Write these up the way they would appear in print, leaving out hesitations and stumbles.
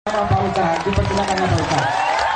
Pak Ustaz, dipersilakan Pak Ustaz.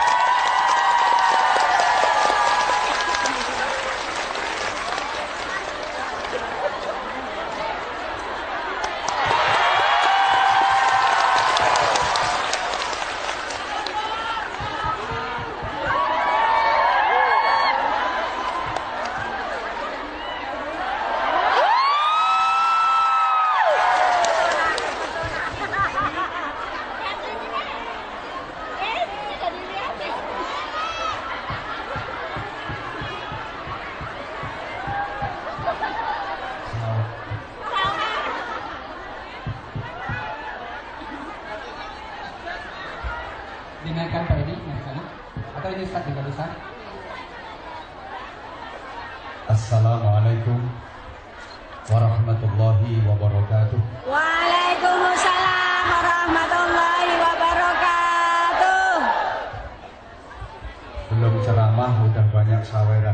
Dinaikkan Pak Edi, naikkan. Atau ini Ustaz juga bisa? Assalamualaikum warahmatullahi wabarakatuh. Waalaikumsalam warahmatullahi wabarakatuh. Belum ceramah udah banyak saweran.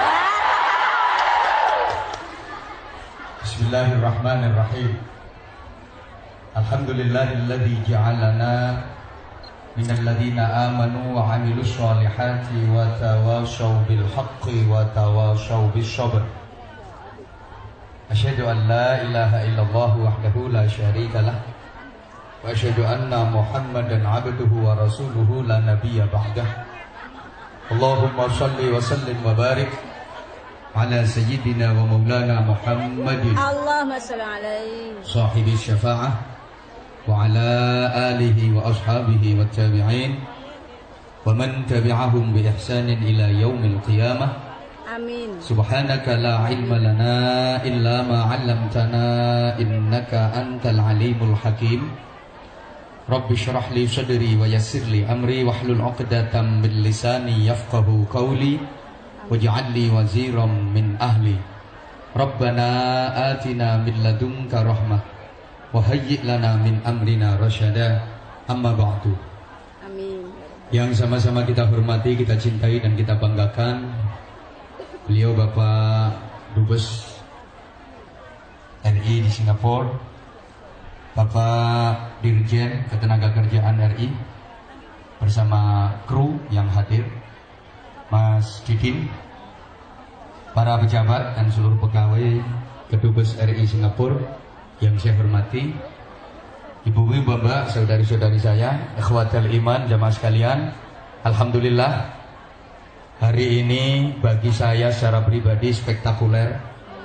Bismillahirrahmanirrahim. Alhamdulillahilladzi ja'alana minal ladzina amanu wa 'amilus sholihati wa tawashaw bil haqqi wa tawashaw bis sabr. Asyhadu an la ilaha illallah wahdahu la syarika lah wa asyhadu anna Muhammadan 'abduhu wa rasuluhu la nabiyya ba'dah. Allahumma shalli wa sallim wa barik ala sayyidina wa maulana Muhammadin Allahumma shalli alaihi sahibi syafa'ah wa ala alihi wa ashabihi wa tabi'in wa man tabi'ahum bi ihsanin ila yaumil qiyamah. Amin. Subhanaka la ilma lana illa ma 'allamtana innaka antal alimul hakim. Rabbi shrah li sadri wa yassir li amri wahlul 'uqdatam min lisani yafqahu qawli waj'al li waziran min ahli. Rabbana atina min ladunka rahmah wa hayyi' lana min amrina rasyada. Amma ba'du. Amin. Yang sama-sama kita hormati, kita cintai dan kita banggakan, beliau Bapak Dubes RI di Singapura, Bapak Dirjen Ketenagakerjaan RI bersama kru yang hadir, Mas Didin, para pejabat dan seluruh pegawai Kedubes RI Singapura yang saya hormati, ibu-ibu, bapak, saudari-saudari saya, ikhwatul iman, jamaah sekalian. Alhamdulillah, hari ini bagi saya secara pribadi spektakuler.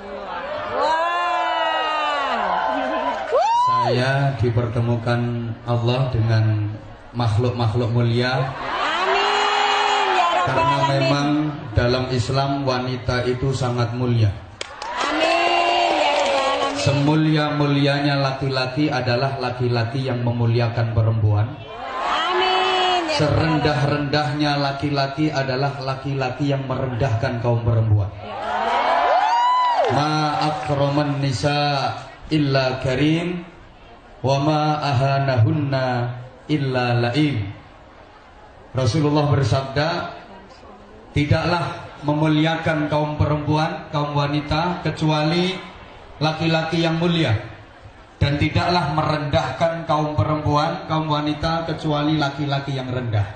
Saya dipertemukan Allah dengan makhluk-makhluk mulia. Amin ya rabbal Karena alamin. memang dalam Islam wanita itu sangat mulia. Semulia-mulianya laki-laki adalah laki-laki yang memuliakan perempuan. Amin. Serendah-rendahnya laki-laki adalah laki-laki yang merendahkan kaum perempuan. Ma akraman nisa illa karim wa ma ahanahunna illa laim. Rasulullah bersabda, tidaklah memuliakan kaum perempuan, kaum wanita, kecuali laki-laki yang mulia, dan tidaklah merendahkan kaum perempuan, kaum wanita, kecuali laki-laki yang rendah.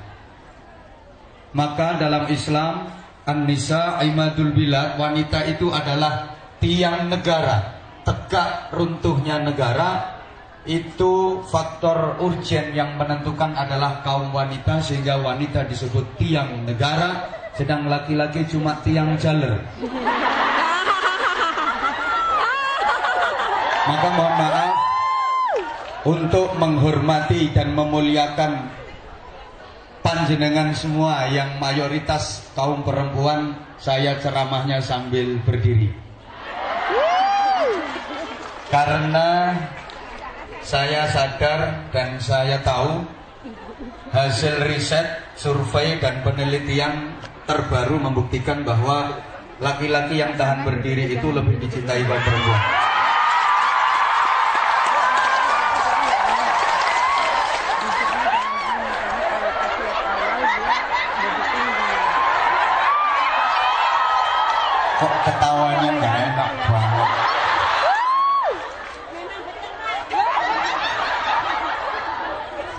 Maka dalam Islam, an-nisa imadul bilad, wanita itu adalah tiang negara. Tegak runtuhnya negara, itu faktor urgen yang menentukan adalah kaum wanita, sehingga wanita disebut tiang negara, sedang laki-laki cuma tiang jaler. Maka mohon maaf, untuk menghormati dan memuliakan panjenengan semua yang mayoritas kaum perempuan, saya ceramahnya sambil berdiri. Karena saya sadar dan saya tahu hasil riset, survei dan penelitian terbaru membuktikan bahwa laki-laki yang tahan berdiri itu lebih dicintai oleh perempuan. Kok ketawanya nggak enak banget?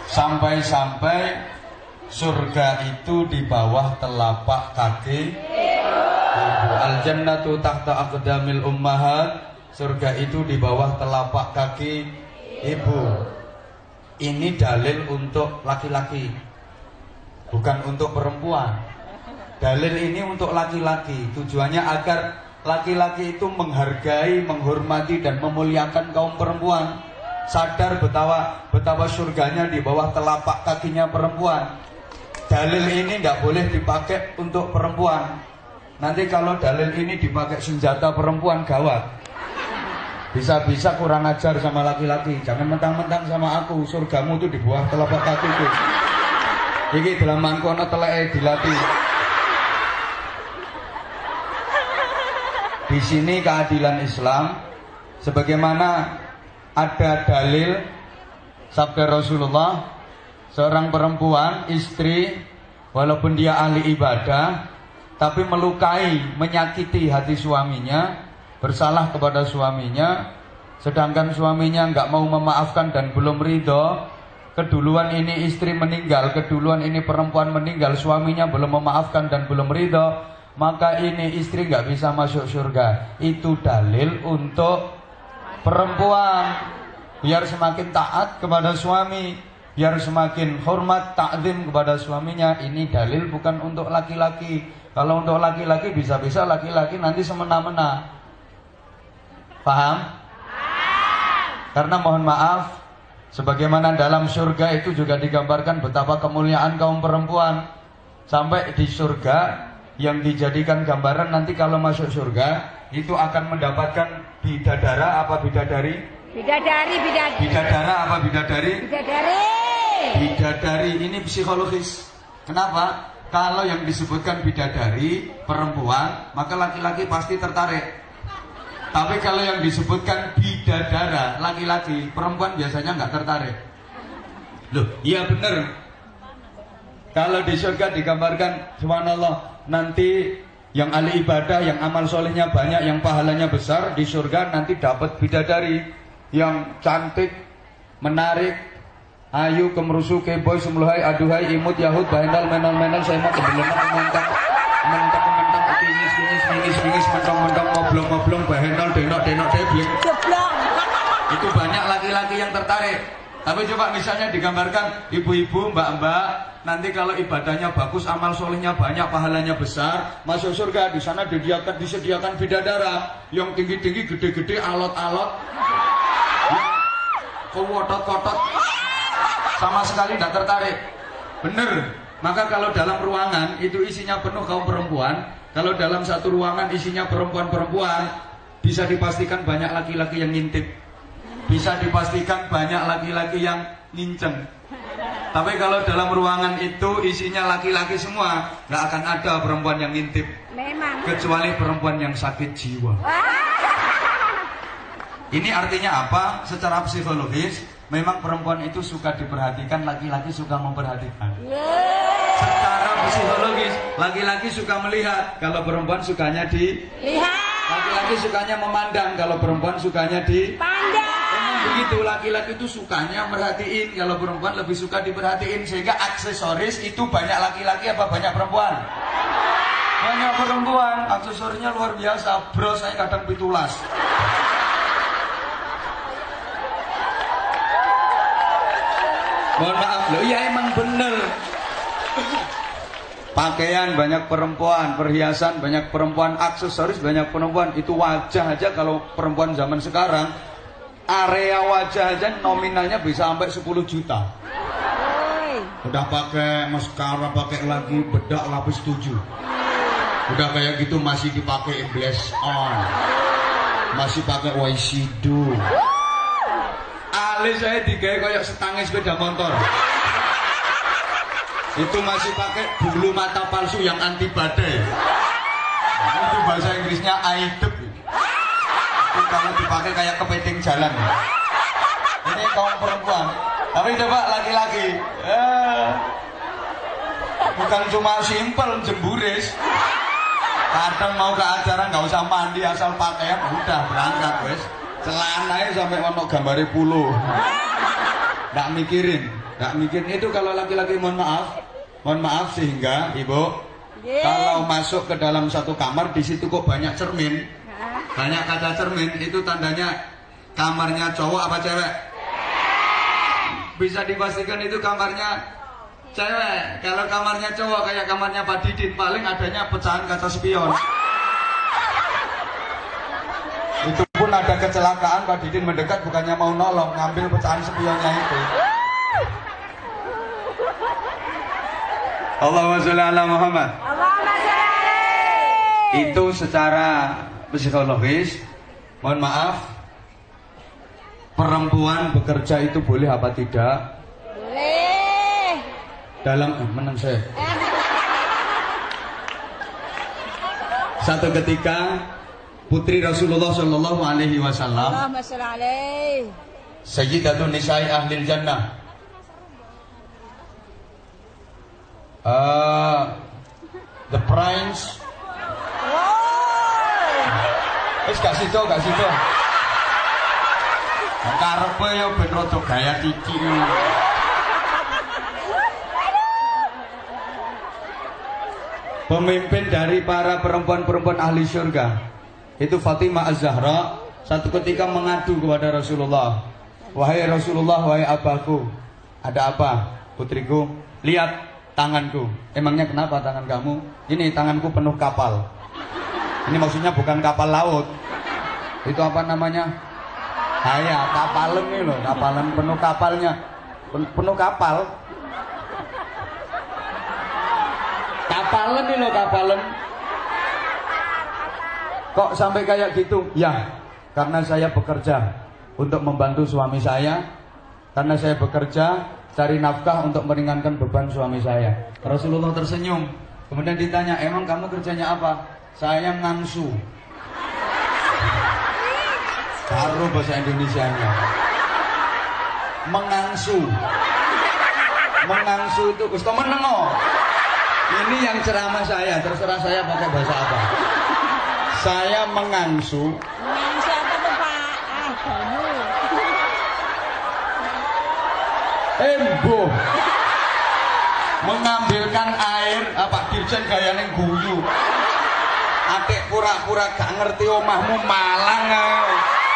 Sampai-sampai surga itu di bawah telapak kaki ibu. Al-jannatu tahta aqdamil ummahat. Surga itu di bawah telapak kaki ibu. Ini dalil untuk laki-laki, bukan untuk perempuan. Dalil ini untuk laki-laki. Tujuannya agar laki-laki itu menghargai, menghormati dan memuliakan kaum perempuan. Sadar betapa surganya di bawah telapak kakinya perempuan. Dalil ini tidak boleh dipakai untuk perempuan. Nanti kalau dalil ini dipakai senjata perempuan, gawat. Bisa-bisa kurang ajar sama laki-laki. Jangan mentang-mentang sama aku, surgamu itu di bawah telapak kakiku. Iki dalam mangkono teleke dilatih. Di sini keadilan Islam, sebagaimana ada dalil sabda Rasulullah, seorang perempuan, istri, walaupun dia ahli ibadah, tapi melukai, menyakiti hati suaminya, bersalah kepada suaminya, sedangkan suaminya nggak mau memaafkan dan belum ridho. Keduluan ini istri meninggal, keduluan ini perempuan meninggal, suaminya belum memaafkan dan belum ridho, maka ini istri nggak bisa masuk surga. Itu dalil untuk perempuan, biar semakin taat kepada suami, biar semakin hormat, takzim kepada suaminya. Ini dalil bukan untuk laki-laki. Kalau untuk laki-laki bisa-bisa laki-laki nanti semena-mena. Paham? Karena mohon maaf, sebagaimana dalam surga itu juga digambarkan betapa kemuliaan kaum perempuan. Sampai di surga yang dijadikan gambaran nanti kalau masuk surga itu akan mendapatkan bidadara apa bidadari? Bidadari. Bidadara apa bidadari? Bidadari. Bidadari ini psikologis. Kenapa? Kalau yang disebutkan bidadari perempuan, maka laki-laki pasti tertarik. Tapi kalau yang disebutkan bidadara laki-laki, perempuan biasanya nggak tertarik. Loh, iya bener. Kalau di surga digambarkan, subhanallah, nanti yang ahli ibadah, yang amal solehnya banyak, yang pahalanya besar, di surga nanti dapat bidadari yang cantik, menarik, ayu, kemerusu, keboy, semuluhai, aduhai, imut, yahud, bahendal, menol, saya mau kebelengan, mentak, kinyis, mentong, ngoblong, bahendal, denok, debleng. Itu banyak laki-laki yang tertarik. Tapi coba misalnya digambarkan ibu-ibu, mbak-mbak, nanti kalau ibadahnya bagus, amal solehnya banyak, pahalanya besar, masuk surga. Di sana disediakan bidadara yang tinggi-tinggi, gede-gede, alot-alot, kewotot-kotot, sama sekali tidak tertarik. Bener. Maka kalau dalam ruangan itu isinya penuh kaum perempuan, kalau dalam satu ruangan isinya perempuan-perempuan, bisa dipastikan banyak laki-laki yang ngintip, bisa dipastikan banyak laki-laki yang nginceng. Tapi kalau dalam ruangan itu isinya laki-laki semua, nggak akan ada perempuan yang ngintip. Memang. Kecuali perempuan yang sakit jiwa. Ini artinya apa? Secara psikologis, memang perempuan itu suka diperhatikan, laki-laki suka memperhatikan. Secara psikologis, laki-laki suka melihat, kalau perempuan sukanya dilihat. Laki-laki sukanya memandang, kalau perempuan sukanya dipandang. Begitu, laki-laki itu sukanya merhatiin, kalau perempuan lebih suka diperhatiin. Sehingga aksesoris itu banyak laki-laki apa banyak perempuan? Banyak perempuan. Aksesorinya luar biasa, bro, saya kadang pitulas. Mohon maaf, loh iya emang bener. Pakaian banyak perempuan, perhiasan banyak perempuan, aksesoris banyak perempuan. Itu wajah aja kalau perempuan zaman sekarang, area wajah aja nominalnya bisa sampai 10 juta. Udah pakai maskara, pakai lagi bedak lapis 7. Udah kayak gitu masih dipakai blush on, masih pakai eyeshadow. Alis saya digawe kayak setangnya sepeda motor. Itu masih pakai bulu mata palsu yang anti badai. Itu bahasa Inggrisnya aidep. Itu kalau dipakai kayak kepiting jalan. Ini kaum perempuan. Tapi coba laki-laki, bukan cuma simpel jemburis. Kadang mau ke acara nggak usah mandi, asal pakaian udah berangkat wes. Celananya sampai ono gambare pulo. Nggak mikirin. Nggak mikir itu kalau laki-laki, mohon maaf sehingga ibu Nggih. kalau masuk ke dalam satu kamar di situ kok banyak cermin, banyak kaca cermin, itu tandanya kamarnya cowok apa cewek? Bisa dipastikan itu kamarnya cewek. Kalau kamarnya cowok kayak kamarnya Pak Didin, paling adanya pecahan kaca spion. Itu pun ada kecelakaan, Pak Didin mendekat bukannya mau nolong, ngambil pecahan spionnya itu. Allahumma sholli ala Muhammad. Allahumma sholli. Itu secara psikologis, mohon maaf, perempuan bekerja itu boleh apa tidak? Boleh. Dalam menang saya. Satu ketika putri Rasulullah Shallallahu Alaihi Wasallam, Allahumma sholli alaihi. Sayyidatun Nisa'i Ahlil Jannah, the prince. Gak situ. Karepe yo ben rada gaya cici. Pemimpin dari para perempuan-perempuan ahli surga itu Fatimah Az-Zahra satu ketika mengadu kepada Rasulullah, wahai Rasulullah, wahai abaku, ada apa putriku? Lihat tanganku. Emangnya kenapa tangan kamu? Ini tanganku penuh kapal. Ini maksudnya bukan kapal laut. Itu apa namanya? Kapalen nih loh, kapalan penuh kapalnya. Penuh kapal. Kapalen nih loh, kapalen. Kok sampai kayak gitu? Ya, karena saya bekerja untuk membantu suami saya. Karena saya bekerja cari nafkah untuk meringankan beban suami saya. Rasulullah tersenyum. Kemudian ditanya, emang kamu kerjanya apa? Saya ngangsu. Baru bahasa Indonesianya. Mengangsu. Mengangsu itu Gusto menengo. Ini yang ceramah saya, terserah saya pakai bahasa apa. Saya mengangsu. Mengangsu apa tuh Pak? Kamu. Embuh. Mengambilkan air, Pak Dirjen gayane guyu. Atik pura-pura gak ngerti omahmu Malang ae.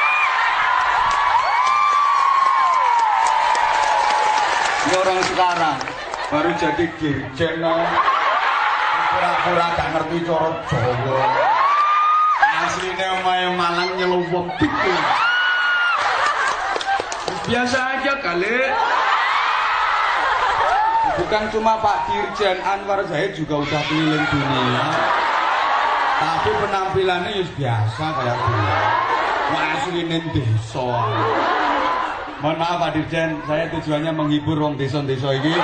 Ini orang sekarang baru jadi dirjen pura-pura gak ngerti cara Jawa. Asline omahe Malang nyeluwek gitu. Biasa aja kali. Bukan cuma Pak Dirjen, Anwar Zahid juga udah keliling dunia. Tapi penampilannya ya biasa kayak dia. Asline desa. Mohon maaf Pak Dirjen, saya tujuannya menghibur wong desa-desa ini.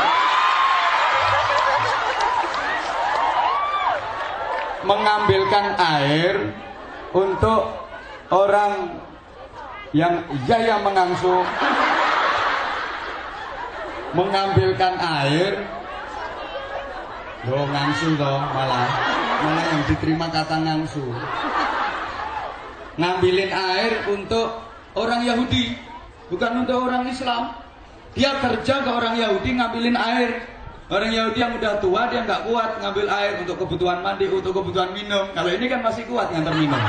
Mengambilkan air untuk orang yang mengangsu. Mengambilkan air. Loh ngangsu toh malah yang diterima kata ngangsu. Ngambilin air untuk orang Yahudi, bukan untuk orang Islam. Dia kerja ke orang Yahudi ngambilin air. Orang Yahudi yang udah tua dia nggak kuat ngambil air untuk kebutuhan mandi, untuk kebutuhan minum. Kalau ini kan masih kuat ngantar minum.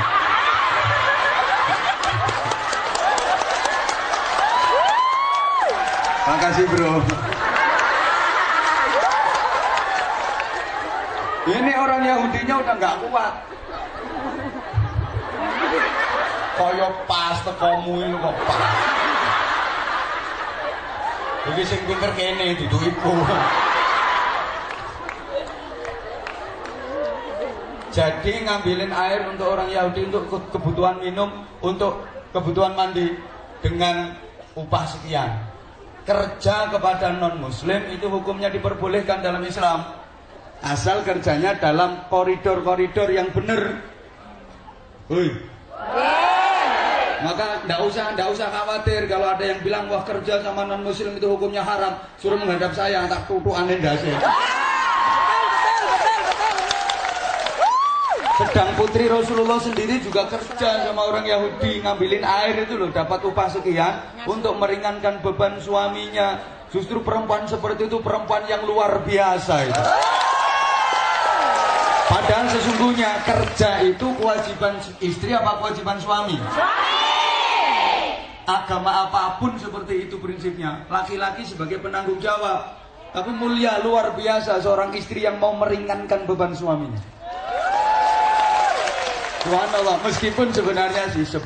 Makasih bro. Ini orang Yahudinya udah nggak kuat. Kaya pas tekomu itu kok pas. Iki sing pinter kene dudu ibu. Jadi ngambilin air untuk orang Yahudi untuk kebutuhan minum, untuk kebutuhan mandi dengan upah sekian. Kerja kepada non-muslim itu hukumnya diperbolehkan dalam Islam, asal kerjanya dalam koridor-koridor yang benar. Maka ndak usah khawatir kalau ada yang bilang wah kerja sama non-muslim itu hukumnya haram, suruh menghadap saya tak tutuk aneh ndase. Sedang putri Rasulullah sendiri juga kerja sama orang Yahudi ngambilin air itu loh, dapat upah sekian untuk meringankan beban suaminya. Justru perempuan seperti itu perempuan yang luar biasa itu. Padahal sesungguhnya kerja itu kewajiban istri apa kewajiban suami? Agama apapun seperti itu prinsipnya. Laki-laki sebagai penanggung jawab. Tapi mulia luar biasa seorang istri yang mau meringankan beban suaminya. Subhanallah, meskipun sebenarnya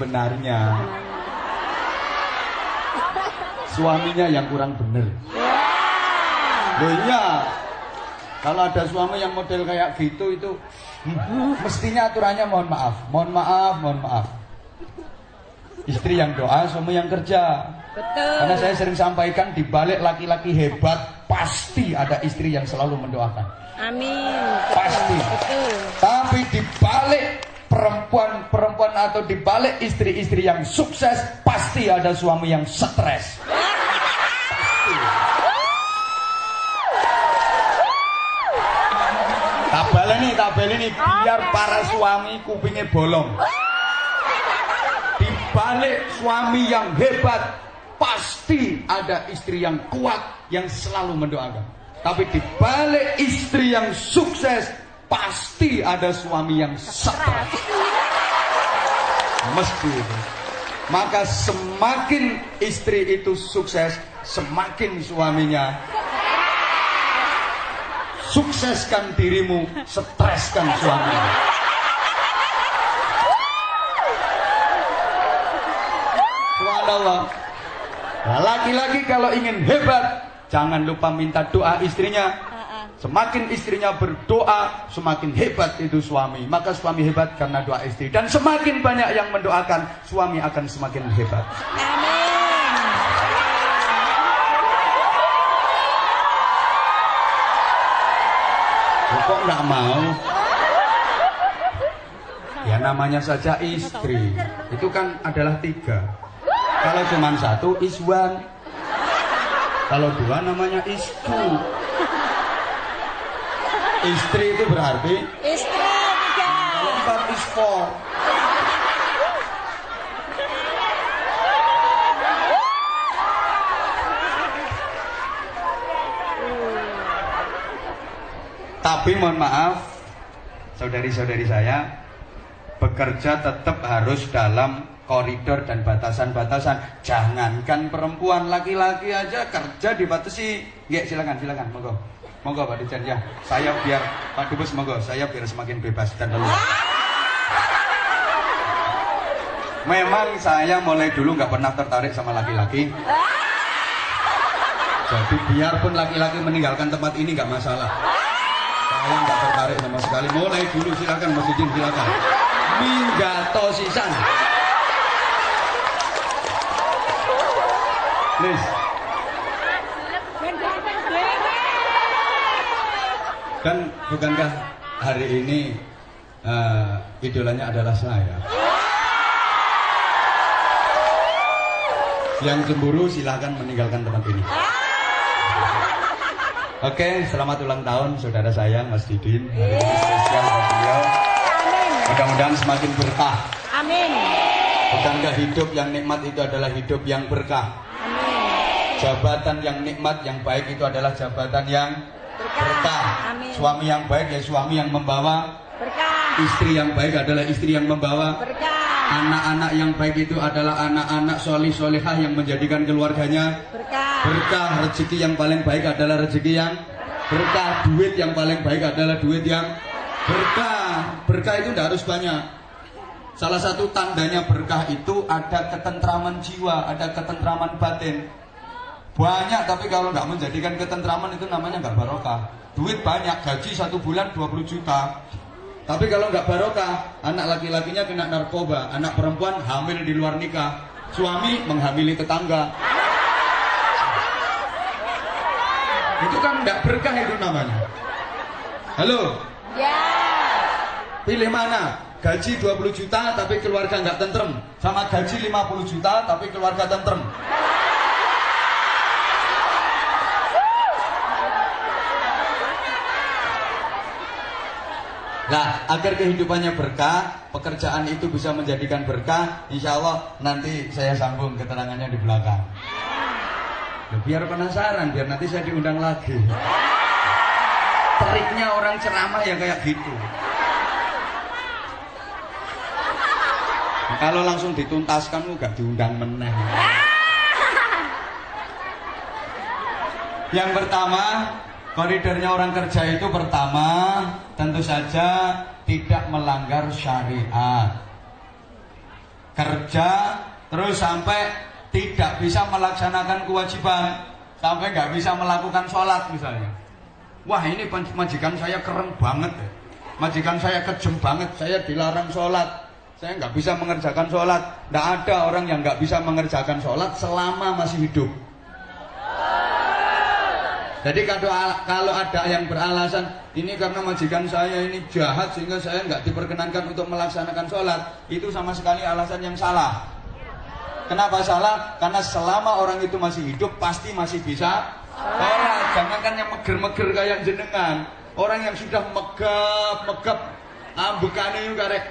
suaminya yang kurang bener. Loh iya, kalau ada suami yang model kayak gitu itu mestinya aturannya mohon maaf. Istri yang doa, suami yang kerja. Betul. Karena saya sering sampaikan di balik laki-laki hebat pasti ada istri yang selalu mendoakan. Amin. Pasti. Betul. Tapi di balik perempuan atau di balik istri-istri yang sukses pasti ada suami yang stres. Tabel ini biar para suami kupingnya bolong. Di balik suami yang hebat pasti ada istri yang kuat yang selalu mendoakan. Tapi di balik istri yang sukses pasti ada suami yang stres. Mesti itu. Maka semakin istri itu sukses, semakin suaminya sukseskan dirimu, streskan suamimu. Subhanallah. Nah, laki-laki kalau ingin hebat, jangan lupa minta doa istrinya. Semakin istrinya berdoa, semakin hebat itu suami. Maka suami hebat karena doa istri. Dan semakin banyak yang mendoakan, suami akan semakin hebat. Kok nggak mau? Ya namanya saja istri. Itu kan adalah 3. Kalau cuma 1 is one. Kalau 2 namanya is two. Istri itu berarti Istri 3. kalau 4 is 4. Tapi mohon maaf, saudari-saudari saya, bekerja tetap harus dalam koridor dan batasan-batasan. Jangankan perempuan, laki-laki aja kerja dibatasi. Nggak, silakan, monggo Pak Dirjen ya. Saya biar Pak Dubes monggo, saya biar semakin bebas dan leluhur. Memang saya mulai dulu nggak pernah tertarik sama laki-laki. Jadi biarpun laki-laki meninggalkan tempat ini nggak masalah. Saya nggak tertarik sama sekali. Mulai dulu silakan Mas Didin, silakan. Minggato sisan. Please. Dan bukankah hari ini idolanya adalah saya? Yang cemburu silahkan meninggalkan tempat ini. Oke, selamat ulang tahun saudara saya Mas Didin. Hari ini spesial buat beliau. Mudah-mudahan semakin berkah. Amin. Bukankah hidup yang nikmat itu adalah hidup yang berkah? Amin. Jabatan yang nikmat, yang baik itu adalah jabatan yang berkah. Amin. Suami yang baik ya suami yang membawa Berkah. Istri yang baik adalah istri yang membawa Berkah. Anak-anak yang baik itu adalah anak-anak solih-solihah yang menjadikan keluarganya Berkah. berkah. Rezeki yang paling baik adalah rezeki yang berkah. Duit yang paling baik adalah duit yang berkah. Berkah itu tidak harus banyak. Salah satu tandanya berkah itu ada ketentraman jiwa, ada ketentraman batin. Banyak tapi kalau nggak menjadikan ketentraman itu namanya nggak barokah. Duit banyak, gaji 1 bulan 20 juta. Tapi kalau nggak barokah, anak laki-lakinya kena narkoba, anak perempuan hamil di luar nikah, suami menghamili tetangga. Itu kan nggak berkah itu namanya. Halo? Ya. Pilih mana? Gaji 20 juta tapi keluarga nggak tentrem, sama gaji 50 juta tapi keluarga tentrem. Nah, agar kehidupannya berkah, pekerjaan itu bisa menjadikan berkah, insya Allah nanti saya sambung keterangannya di belakang. Ya, biar penasaran, biar nanti saya diundang lagi. Triknya orang ceramah ya kayak gitu. Nah, kalau langsung dituntaskan gak diundang meneh. Yang pertama, koridornya orang kerja itu pertama tentu saja tidak melanggar syariat. Kerja terus sampai tidak bisa melaksanakan kewajiban, sampai nggak bisa melakukan sholat misalnya. Wah, ini majikan saya keren banget, majikan saya kejam banget, saya dilarang sholat, saya nggak bisa mengerjakan sholat. Nggak ada orang yang nggak bisa mengerjakan sholat selama masih hidup. Jadi kalau ada yang beralasan ini karena majikan saya ini jahat sehingga saya nggak diperkenankan untuk melaksanakan sholat, itu sama sekali alasan yang salah. Kenapa salah? Karena selama orang itu masih hidup pasti masih bisa sholat. Jangankan yang meger-meger kayak jenengan, orang yang sudah megap ambekane yuk karek.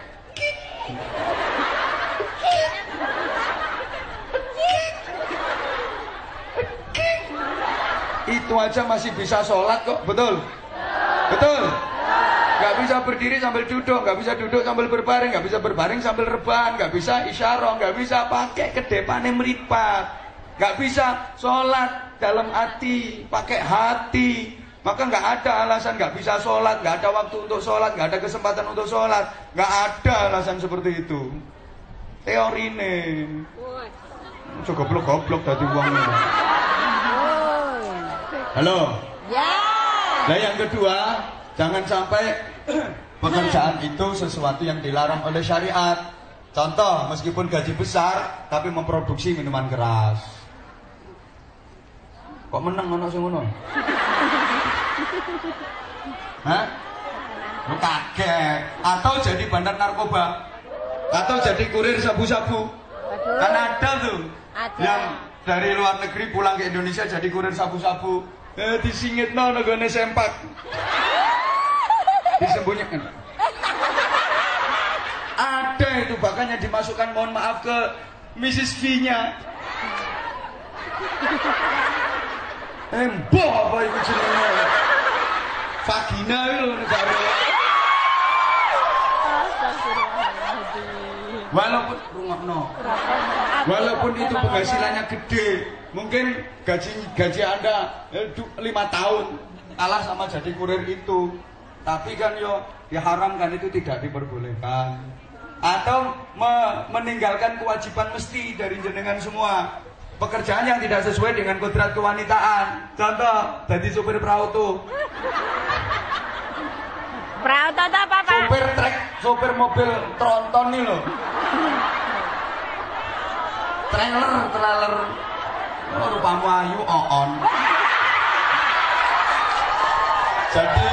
Itu aja masih bisa sholat kok, betul? Betul? Gak bisa berdiri sambil duduk, gak bisa duduk sambil berbaring, gak bisa berbaring sambil rebahan, gak bisa isyarah, gak bisa pakai kedepane meripat, gak bisa sholat dalam hati, pakai hati. Maka gak ada alasan gak bisa sholat, gak ada waktu untuk sholat, gak ada kesempatan untuk sholat. Gak ada alasan seperti itu. Teori ini coba goblok tadi uangnya. Halo? Ya. Nah yang kedua, jangan sampai pekerjaan itu sesuatu yang dilarang oleh syariat. Contoh, meskipun gaji besar tapi memproduksi minuman keras. Kok menang ono sing ngono? Hah? Lu kaget. Atau jadi bandar narkoba, atau jadi kurir sabu-sabu. Kan ada tuh yang dari luar negeri pulang ke Indonesia jadi kurir sabu-sabu. Disingitno nggone sempak. Disembunyikan. Ada itu bahkan yang dimasukkan mohon maaf ke Mrs. V-nya. Emboh apa itu jenenge? Vagina itu baru. Walaupun itu penghasilannya gede, mungkin gaji Anda 5 tahun kalah sama jadi kurir itu, tapi kan yo diharamkan, itu tidak diperbolehkan. Atau meninggalkan kewajiban mesti dari jenengan semua, pekerjaan yang tidak sesuai dengan kodrat kewanitaan. Contoh, jadi supir perahu tuh. Perahu itu apa, Pak? Supir trek, supir mobil tronton nih loh. Trailer. Oh, rupamu ayu on. Jadi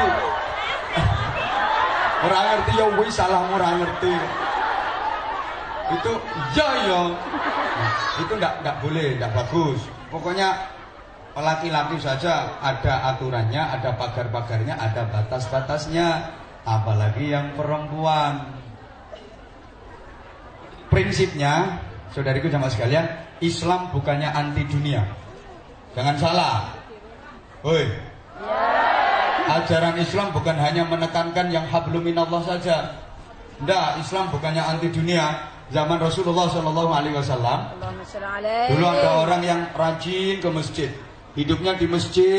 orang ngerti ya wis, salahmu orang ngerti. Itu ya. Itu enggak boleh, enggak bagus. Pokoknya laki-laki saja ada aturannya, ada pagar-pagarnya, ada batas-batasnya. Apalagi yang perempuan. Prinsipnya, saudariku jamaah sekalian, Islam bukannya anti dunia. Jangan salah. Woi. Ajaran Islam bukan hanya menekankan yang hablum minallah saja. Enggak, Islam bukannya anti dunia. Zaman Rasulullah SAW, dulu ada orang yang rajin ke masjid, hidupnya di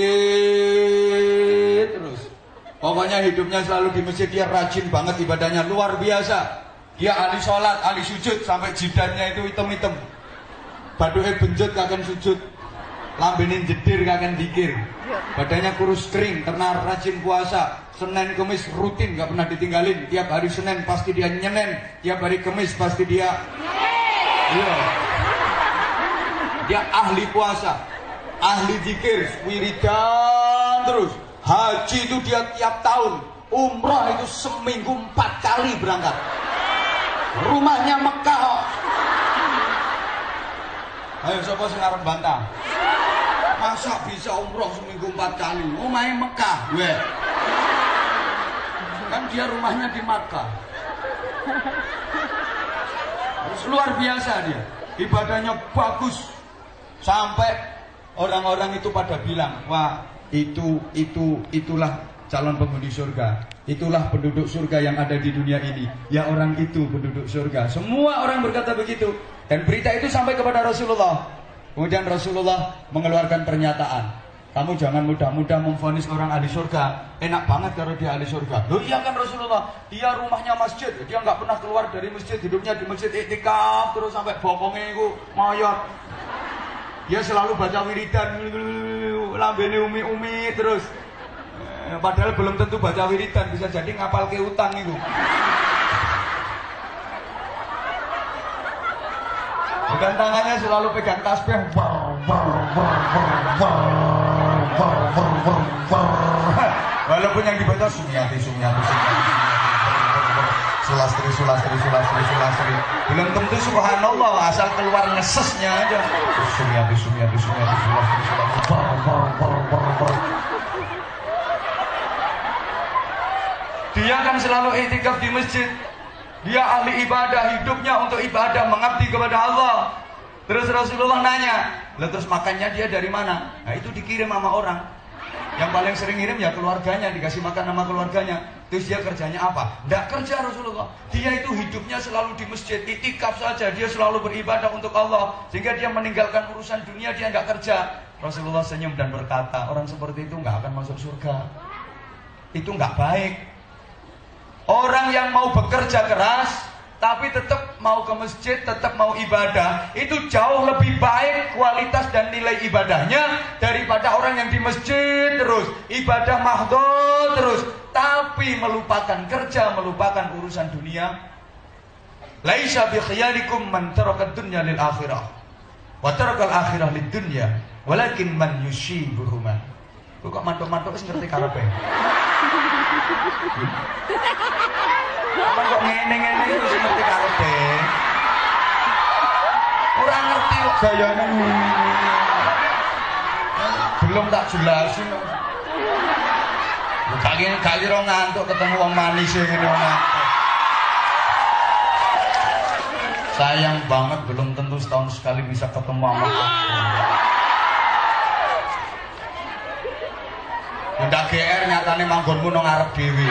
masjid terus. Pokoknya hidupnya selalu di masjid, dia rajin banget ibadahnya, luar biasa. Dia ahli sholat, ahli sujud, sampai jidatnya itu hitam-hitam. Baduke benjut kakek sujud, lambene jedir kakek dikir, badannya kurus kering karena rajin puasa. Senin Kemis rutin, gak pernah ditinggalin. Tiap hari Senin pasti dia nyenen, tiap hari Kemis pasti dia iya. Dia ahli puasa, ahli zikir, wiridan terus. Haji itu dia tiap tahun, umroh itu seminggu 4 kali berangkat. Rumahnya Mekah kok. Ayo siapa sing arep bantah? Masa bisa umroh seminggu 4 kali? Rumahnya Mekah, weh. Kan dia rumahnya di Makkah. Terus luar biasa dia, ibadahnya bagus. Sampai orang-orang itu pada bilang, wah itulah calon penghuni surga, itulah penduduk surga yang ada di dunia ini. Ya orang itu penduduk surga. Semua orang berkata begitu. Dan berita itu sampai kepada Rasulullah. Kemudian Rasulullah mengeluarkan pernyataan, kamu jangan mudah-mudah memvonis orang ahli surga. Enak banget kalau dia ahli surga. Loh iya kan Rasulullah, dia rumahnya masjid, dia nggak pernah keluar dari masjid, hidupnya di masjid iktikaf terus sampai bokongnya itu mayat. Dia selalu baca wiridan, lambene umi-umi terus. Padahal belum tentu baca wiridan, bisa jadi ngapal ke utang itu. Dan tangannya selalu pegang tasbih. Walaupun yang dibaca Sumiati, Sulastri. Belum tentu subhanallah, asal keluar ngesesnya aja. Sumiati, Sulastri. Dia kan selalu iktikaf di masjid. Dia ahli ibadah, hidupnya untuk ibadah, mengabdi kepada Allah. Terus Rasulullah nanya, lah terus makannya dia dari mana? Nah itu dikirim sama orang. Yang paling sering ngirim ya keluarganya, dikasih makan sama keluarganya. Terus dia kerjanya apa? Nggak kerja Rasulullah. Dia itu hidupnya selalu di masjid, iktikaf saja. Dia selalu beribadah untuk Allah. Sehingga dia meninggalkan urusan dunia, dia nggak kerja. Rasulullah senyum dan berkata, orang seperti itu nggak akan masuk surga. Itu nggak baik. Orang yang mau bekerja keras tapi tetap mau ke masjid, tetap mau ibadah, itu jauh lebih baik kualitas dan nilai ibadahnya daripada orang yang di masjid terus ibadah mahdhur terus tapi melupakan kerja, melupakan urusan dunia. Laisa bi khiyarikum man taraka dunya lil akhirah wa taraka al akhirah lid dunya walakin man yushibuhuma. Kok mantuk-mantuk wis ngerti karepe. Kok ngene-ngene itu sing ngerti karepe. Ora ngerti kok gayane. Belum tak jelasin kok. Gak kira ngantuk ketemu wong manis ngene ngantuk. Sayang banget belum tentu setahun sekali bisa ketemu sama kok. Ndak GR nyatane manggonmu nang ngarep dhewe.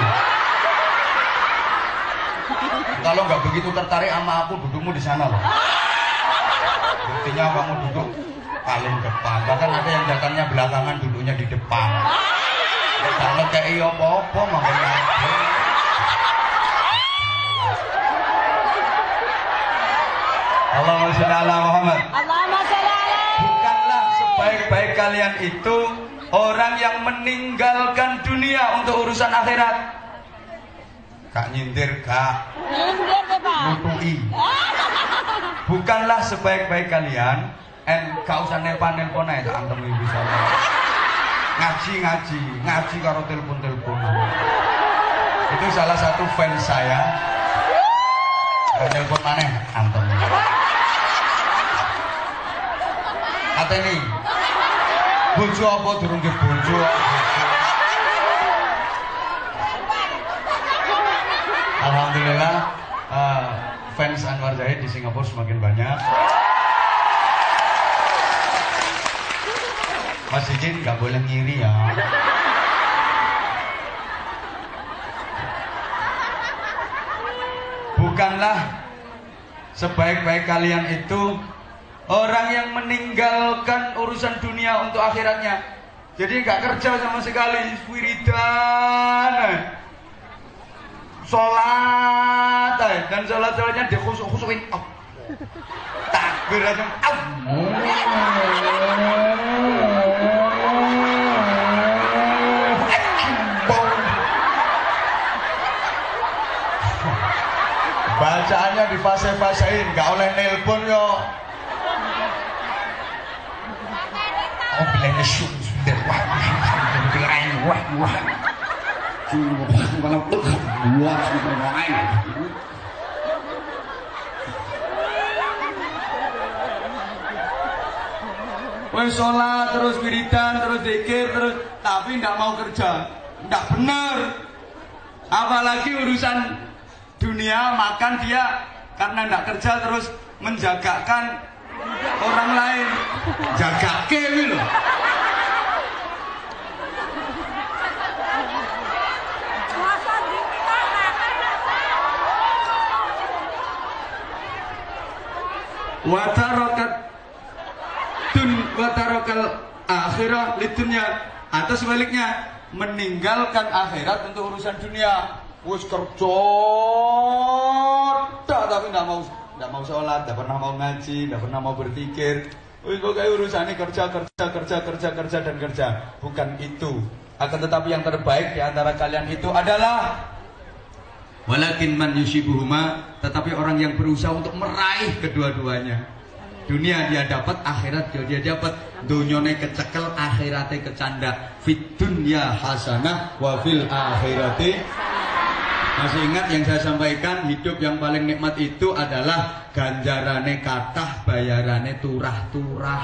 Kalau nggak begitu tertarik sama aku, dudukmu di sana loh. Buktinya kamu duduk paling depan. Bahkan ada yang datangnya belakangan, duduknya di depan. Karena kayak apa-apa makanya. Allahumma sholli ala Muhammad. Bukanlah sebaik-baik kalian itu orang yang meninggalkan dunia untuk urusan akhirat. Kak nyindir, kak nutui. Bukanlah sebaik-baik kalian. Gak usah nelpon aja, tak antem bisa. Ngaji karo telepon. Itu salah satu fans saya. Nelpon maneh antem. Kata ini, bojo apa durung ke bojo? Alhamdulillah fans Anwar Zahid di Singapura semakin banyak. Mas Izin nggak boleh ngiri ya. Bukanlah sebaik-baik kalian itu orang yang meninggalkan urusan dunia untuk akhiratnya. Jadi nggak kerja sama sekali, wiridan, sholat, dan sholatnya dikhusukin, takbir aja, bacaannya difase-fasein, nggak oleh nelpon yo. Oh bilangnya sudah wah. Wes sholat terus wiridan terus zikir terus tapi ndak mau kerja, ndak bener. Apalagi urusan dunia makan dia karena ndak kerja terus menjagakan orang lain. Jaga kewi loh. Watarokal akhirah lidunya, atau sebaliknya meninggalkan akhirat untuk urusan dunia. Wis kerja tapi nggak mau sholat, nggak pernah mau ngaji, nggak pernah mau berpikir. Wis pokoknya urusannya kerja dan kerja. Bukan itu. Akan tetapi yang terbaik di antara kalian itu adalah walakin man yusibuhuma, tetapi orang yang berusaha untuk meraih kedua-duanya. Dunia dia dapat, akhirat dia dapat. Dunyane kecekel, akhirate kecanda. Fit dunya hasanah wa fil akhirati. Masih ingat yang saya sampaikan, hidup yang paling nikmat itu adalah ganjarane kathah, bayarane turah-turah.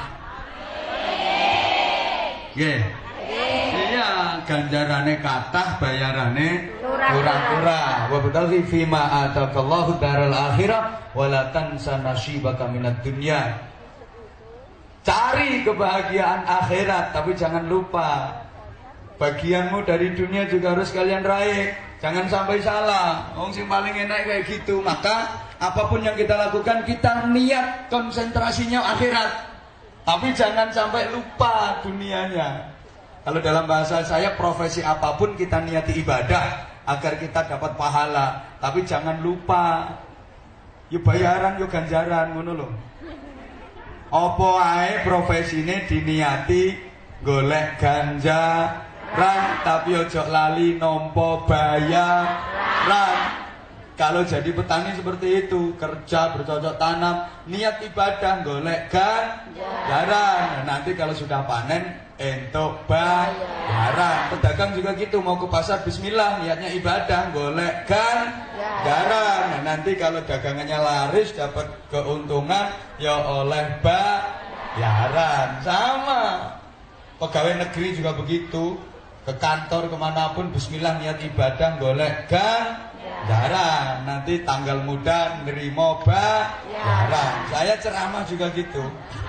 Nggih. Iya, ganjarane kathah, bayarane turah-turah. Wa bataghi fima atakallahu daral akhirah wa la tansa nasibaka minad dunya. Cari kebahagiaan akhirat, tapi jangan lupa bagianmu dari dunia juga harus kalian raih. Jangan sampai salah. Wong sing paling enak kayak gitu. Maka apapun yang kita lakukan, kita niat konsentrasinya akhirat. Tapi jangan sampai lupa dunianya. Kalau dalam bahasa saya, profesi apapun kita niati ibadah agar kita dapat pahala. Tapi jangan lupa, yuk bayaran, yuk ganjaran, ngono lho. Apa ae profesine diniati golek ganjaran, tapi ojo lali nompo bayaran. Kalau jadi petani seperti itu, kerja bercocok tanam, niat ibadah golek ganjaran. Nanti kalau sudah panen entuk bayaran. Pedagang juga gitu, mau ke pasar bismillah, niatnya ibadah golek ganjaran. Nanti kalau dagangannya laris dapat keuntungan ya oleh bayaran. Sama pegawai negeri juga begitu, ke kantor kemanapun bismillah niat ibadah golek ganjaran. Nanti tanggal muda nerimo bayaran. Saya ceramah juga gitu.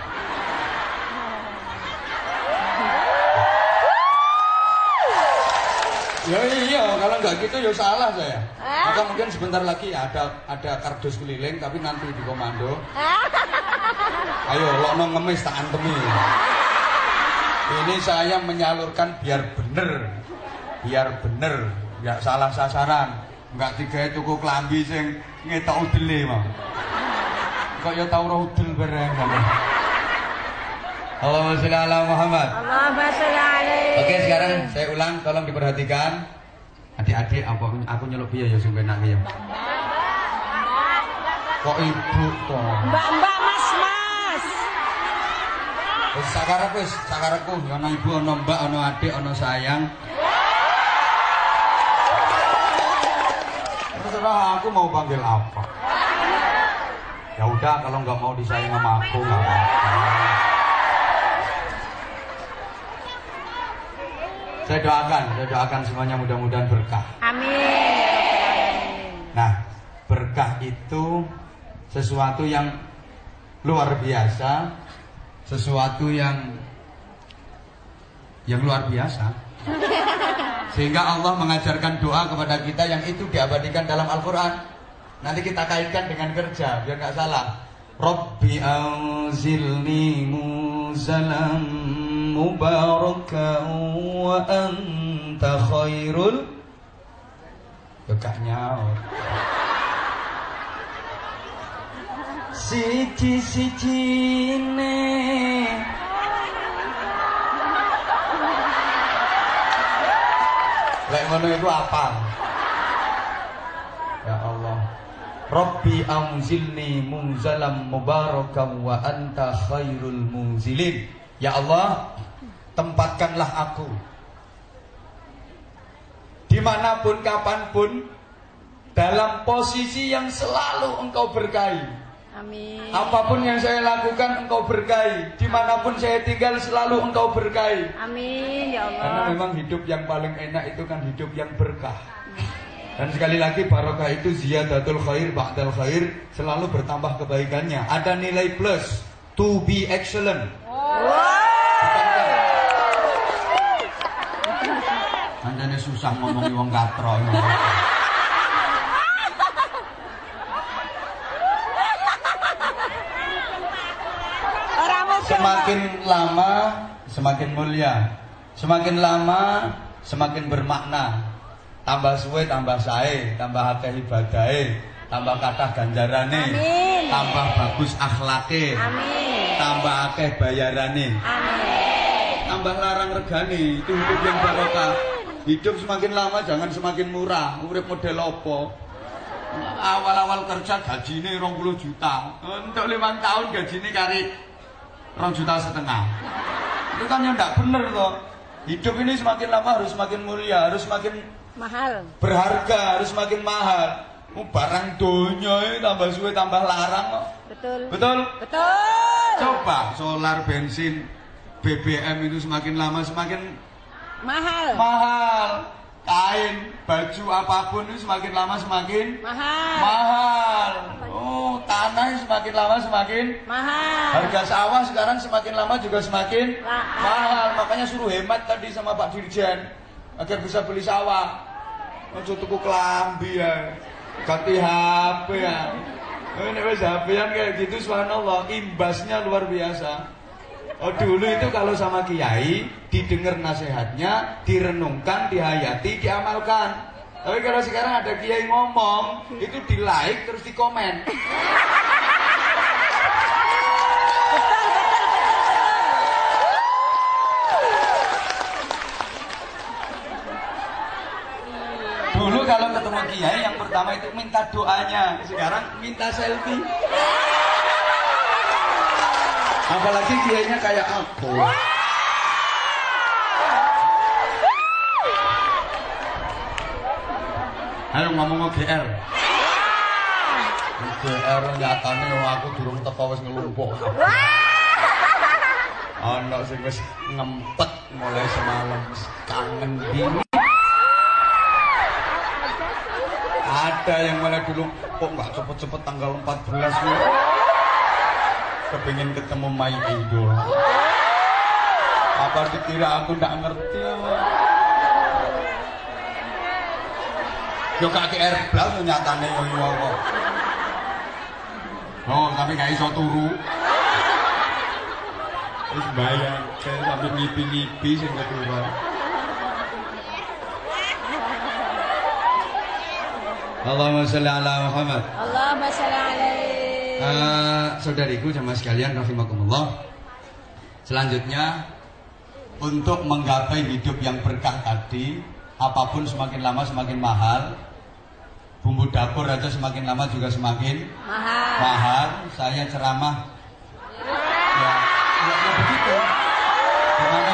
Ya iya, kalau nggak gitu ya salah saya. Maka mungkin sebentar lagi ada kardus keliling, tapi nanti di komando. Ayo, lokno ngemis tak antemi. Ini saya menyalurkan biar bener, nggak salah sasaran, nggak digawe tuku klambi sing ngetok udele mah. Kok ya tau roh udel bareng. Allahumma sholli ala Muhammad. Allahumma sholli alaihi. Oke, sekarang saya ulang, tolong diperhatikan. Adik-adik, aku nyeluk piye ya sing penak ya. Kok ibu to? Mbak, mas. Wis sakarepku, ya ana ibu, ana mbak, ana adik, ana sayang. Terserah aku mau panggil apa. Ya udah, kalau nggak mau disayang sama aku nggak apa-apa. Saya doakan semuanya mudah-mudahan berkah. Amin. Nah, berkah itu sesuatu yang luar biasa, sesuatu yang luar biasa. Sehingga Allah mengajarkan doa kepada kita yang itu diabadikan dalam Al-Quran. Nanti kita kaitkan dengan kerja, biar nggak salah. Rabbi anzilni muzalam mubarakan wa anta khairul bekaknya siji-sijine lek ngono itu apa? Ya Allah, Rabbi anzilni munzalam mubarakan wa anta khairul munzilin. Ya Allah, tempatkanlah aku dimanapun, kapanpun, dalam posisi yang selalu Engkau berkahi. Amin. Apapun yang saya lakukan Engkau berkahi, dimanapun saya tinggal selalu Engkau berkahi. Amin ya Allah. Karena memang hidup yang paling enak itu kan hidup yang berkah. Dan sekali lagi, barokah itu ziyadatul khair ba'dal khair, selalu bertambah kebaikannya. Ada nilai plus To be excellent. Andane susah ngomongi wong katro. Semakin lama semakin mulia, semakin lama semakin bermakna. Tambah suwe tambah sae, tambah akeh ibadahe, tambah kathah ganjarane, Amin. tambah bagus akhlake, Amin. tambah akeh bayarane, Amin. tambah larang regane. Itu hidup yang barokah. Hidup semakin lama jangan semakin murah. Urip model opo? Awal-awal kerja gajine 20 juta. Untuk 5 tahun gajine kari 2,5 juta. Itu kan yang tidak benar toh. Hidup ini semakin lama harus semakin mulia, harus semakin Mahal. berharga, harus semakin mahal. Barang donya tambah suwe tambah larang kok. Betul. Betul? Betul. Coba solar, bensin, BBM itu semakin lama semakin Mahal. mahal. Kain, baju apapun itu semakin lama semakin Mahal. mahal. Oh, tanah semakin lama semakin Mahal. harga sawah sekarang semakin lama juga semakin mahal. Makanya suruh hemat tadi sama Pak Dirjen agar bisa beli sawah. Ojo tuku klambi ya, ganti HP ya. Ini wes HP-an kayak gitu, subhanallah, imbasnya luar biasa. Oh, dulu itu kalau sama kiai didengar nasihatnya, direnungkan, dihayati, diamalkan. Tapi kalau sekarang ada kiai ngomong, itu di like terus di komen. Dulu kalau ketemu kiai yang pertama itu minta doanya, sekarang minta selfie. Apalagi kiainya kayak aku. Ayo ngomong GR. GR nyatane aku durung teko wis ngelumpuk. Ana sing wis ngempet mulai semalam, kangen dini. Ada yang malah dulu kok nggak cepet-cepet tanggal 14 nih. Kepingin ketemu My Idol. Apa dikira aku nggak ngerti? Yo kaki air blas nyatane yo kok. Oh, tapi gak iso turu. Wis bayang, saya sampai ngipi-ngipi sing keluar. Allahumma sholli ala Muhammad. Allahumma sholli alaihi. Saudariku jamaah sekalian rahimakumullah. Selanjutnya untuk menggapai hidup yang berkah tadi, apapun semakin lama semakin mahal. Bumbu dapur aja semakin lama juga semakin mahal. Saya ceramah ya begitu. Gimana?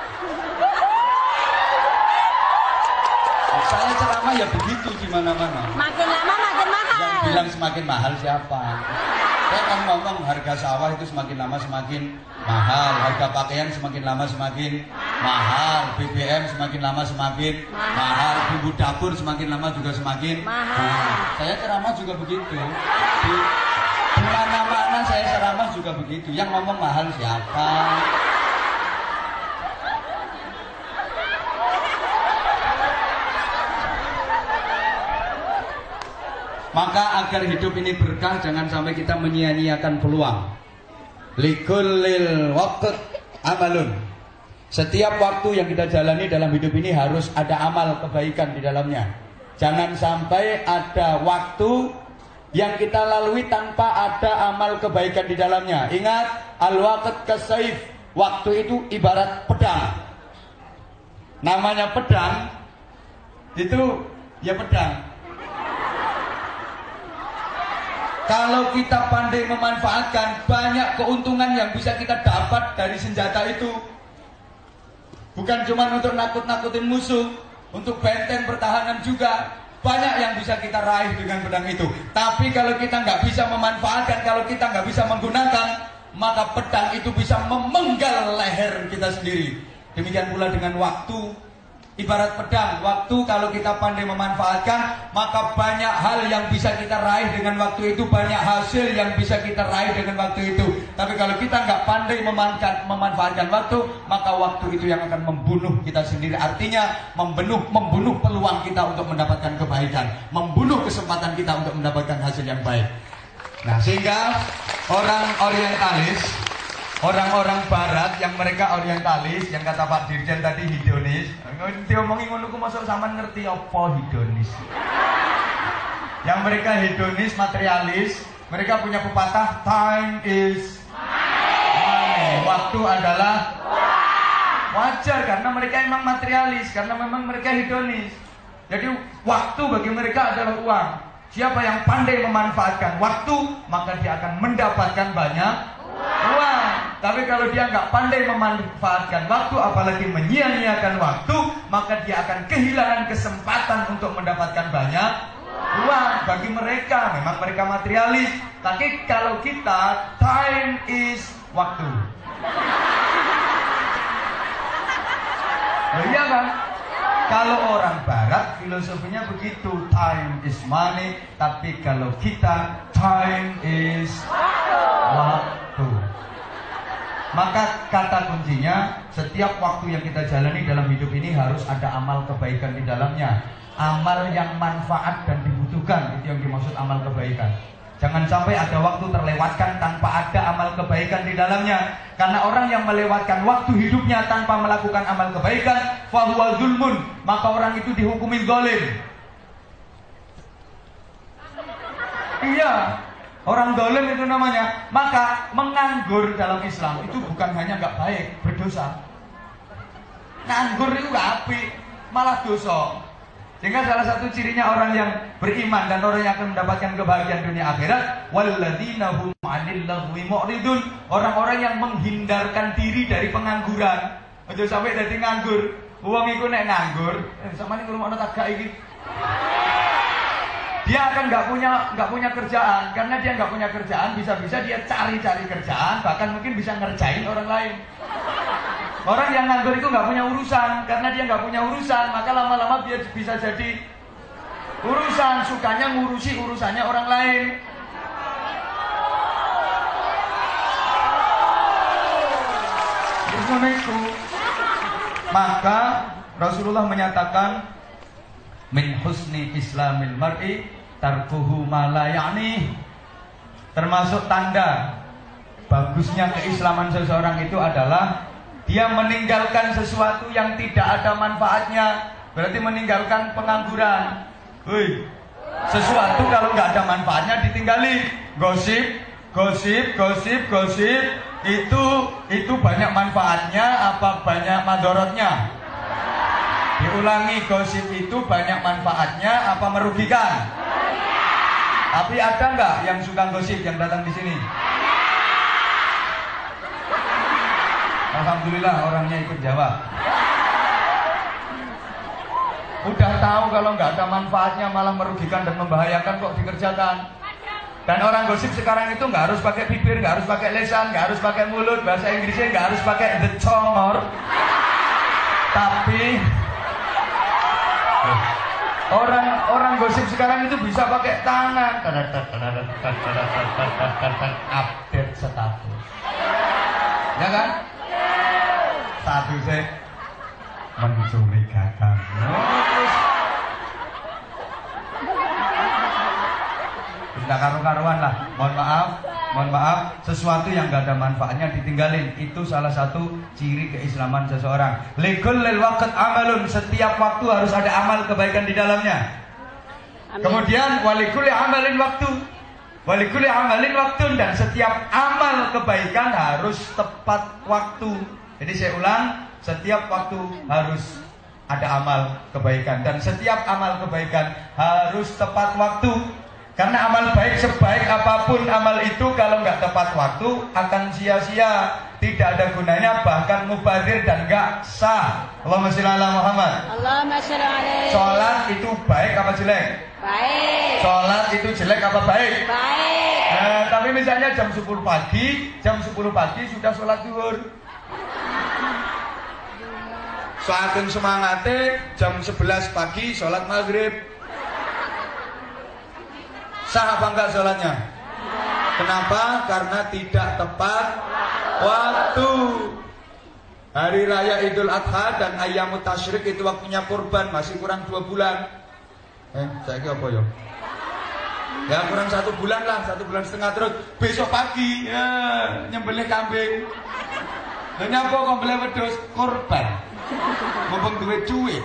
Saya ceramah ya begitu di mana-mana. Makin lama makin mahal. Yang bilang semakin mahal siapa? Saya kan ngomong harga sawah itu semakin lama semakin mahal, harga pakaian semakin lama semakin mahal, BBM semakin lama semakin mahal, bumbu dapur semakin lama juga semakin mahal. Saya ceramah juga begitu. Di mana-mana saya ceramah juga begitu. Yang ngomong mahal siapa? Maka agar hidup ini berkah, jangan sampai kita menyia-nyiakan peluang. Likullil waqt amalun. Setiap waktu yang kita jalani dalam hidup ini harus ada amal kebaikan di dalamnya. Jangan sampai ada waktu yang kita lalui tanpa ada amal kebaikan di dalamnya. Ingat, al-waqt kasaif. Waktu itu ibarat pedang. Namanya pedang itu ya pedang. Kalau kita pandai memanfaatkan, banyak keuntungan yang bisa kita dapat dari senjata itu. Bukan cuma untuk nakut-nakutin musuh, untuk benteng pertahanan juga. Banyak yang bisa kita raih dengan pedang itu. Tapi kalau kita nggak bisa memanfaatkan, kalau kita nggak bisa menggunakan, maka pedang itu bisa memenggal leher kita sendiri. Demikian pula dengan waktu. ibarat pedang. Waktu kalau kita pandai memanfaatkan, maka banyak hal yang bisa kita raih dengan waktu itu, banyak hasil yang bisa kita raih dengan waktu itu. Tapi kalau kita nggak pandai memanfaatkan waktu, maka waktu itu yang akan membunuh kita sendiri. Artinya membunuh peluang kita untuk mendapatkan kebaikan, membunuh kesempatan kita untuk mendapatkan hasil yang baik. Nah, sehingga orang orientalis, orang-orang barat yang mereka orientalis, yang kata Pak Dirjen tadi hedonis, diomongin ngono ku masuk sampean ngerti apa hedonis. Yang mereka hedonis, materialis, mereka punya pepatah time is money. Waktu adalah wajar karena mereka emang materialis, karena memang mereka hedonis. Jadi waktu bagi mereka adalah uang. Siapa yang pandai memanfaatkan waktu, maka dia akan mendapatkan banyak uang. Tapi kalau dia nggak pandai memanfaatkan waktu, apalagi menyia-nyiakan waktu, maka dia akan kehilangan kesempatan untuk mendapatkan banyak uang. Bagi mereka, memang mereka materialis. Tapi kalau kita, time is waktu. Oh iya kan? Kalau orang barat filosofinya begitu, time is money. Tapi kalau kita, time is waktu. Maka kata kuncinya, setiap waktu yang kita jalani dalam hidup ini harus ada amal kebaikan di dalamnya. Amal yang manfaat dan dibutuhkan, itu yang dimaksud amal kebaikan. Jangan sampai ada waktu terlewatkan tanpa ada amal kebaikan di dalamnya. Karena orang yang melewatkan waktu hidupnya tanpa melakukan amal kebaikan, fahuwa zulmun, maka orang itu dihukumi zalim. Iya, orang zalim itu namanya. Maka menganggur dalam Islam itu bukan hanya nggak baik, berdosa. Nganggur itu nggak apik, malah dosa. Sehingga salah satu cirinya orang yang beriman dan orang yang akan mendapatkan kebahagiaan dunia akhirat, walladzina hum 'anil lagwi mu'ridun, orang-orang yang menghindarkan diri dari pengangguran. Aja sampai dadi nganggur. Wong iku nek nganggur, sampeyan ngrungokno tagak iki. Dia akan nggak punya kerjaan. Karena dia nggak punya kerjaan, bisa-bisa dia cari-cari kerjaan, bahkan mungkin bisa ngerjain orang lain. Orang yang nganggur itu nggak punya urusan. Karena dia nggak punya urusan, maka lama-lama dia bisa jadi urusan. Sukanya ngurusi urusannya orang lain. Itu. Maka Rasulullah menyatakan, min husni islamil mar'i tarkuhu ma la ya'ni. Termasuk tanda bagusnya keislaman seseorang itu adalah dia meninggalkan sesuatu yang tidak ada manfaatnya. Berarti meninggalkan pengangguran. Sesuatu kalau nggak ada manfaatnya ditinggali. Gosip itu banyak manfaatnya apa banyak madorotnya? Diulangi, gosip itu banyak manfaatnya apa merugikan? Tapi ada nggak yang suka gosip yang datang di sini? Alhamdulillah orangnya ikut jawab. Udah tahu kalau nggak ada manfaatnya malah merugikan dan membahayakan kok dikerjakan. Dan orang gosip sekarang itu nggak harus pakai bibir, nggak harus pakai lisan, nggak harus pakai mulut, bahasa Inggrisnya nggak harus pakai the congor. Tapi orang gosip sekarang itu bisa pakai tangan. Update status. Ya kan? Statusnya mencurigakan. Tidak karu-karuan lah. Mohon maaf, sesuatu yang gak ada manfaatnya ditinggalin. Itu salah satu ciri keislaman seseorang. Likullil waqt amalun, setiap waktu harus ada amal kebaikan di dalamnya. Amin. Kemudian walikulli amalin waktu. Walikulli amalin waktu, dan setiap amal kebaikan harus tepat waktu. Jadi saya ulang, setiap waktu harus ada amal kebaikan, dan setiap amal kebaikan harus tepat waktu. Karena amal baik sebaik apapun amal itu, kalau nggak tepat waktu akan sia-sia, tidak ada gunanya, bahkan mubazir dan nggak sah. Allahumma sholli ala Muhammad. Allahumma sholli alaihi. Sholat itu baik apa jelek? Baik. Sholat itu jelek apa baik? Baik. Tapi misalnya jam 10 pagi sudah sholat zuhur. Saking semangate jam 11 pagi sholat maghrib. Sah apa enggak sholatnya? Kenapa? Karena tidak tepat waktu. Hari raya Idul Adha dan Ayyamut Tasyrik itu waktunya kurban, masih kurang 2 bulan. Saya kira apa ya? Ya kurang 1 bulan lah, 1,5 bulan terus. Besok pagi ya nyembelih kambing. Dan nyapa kok beli wedhus kurban. Mumpung duit cuit.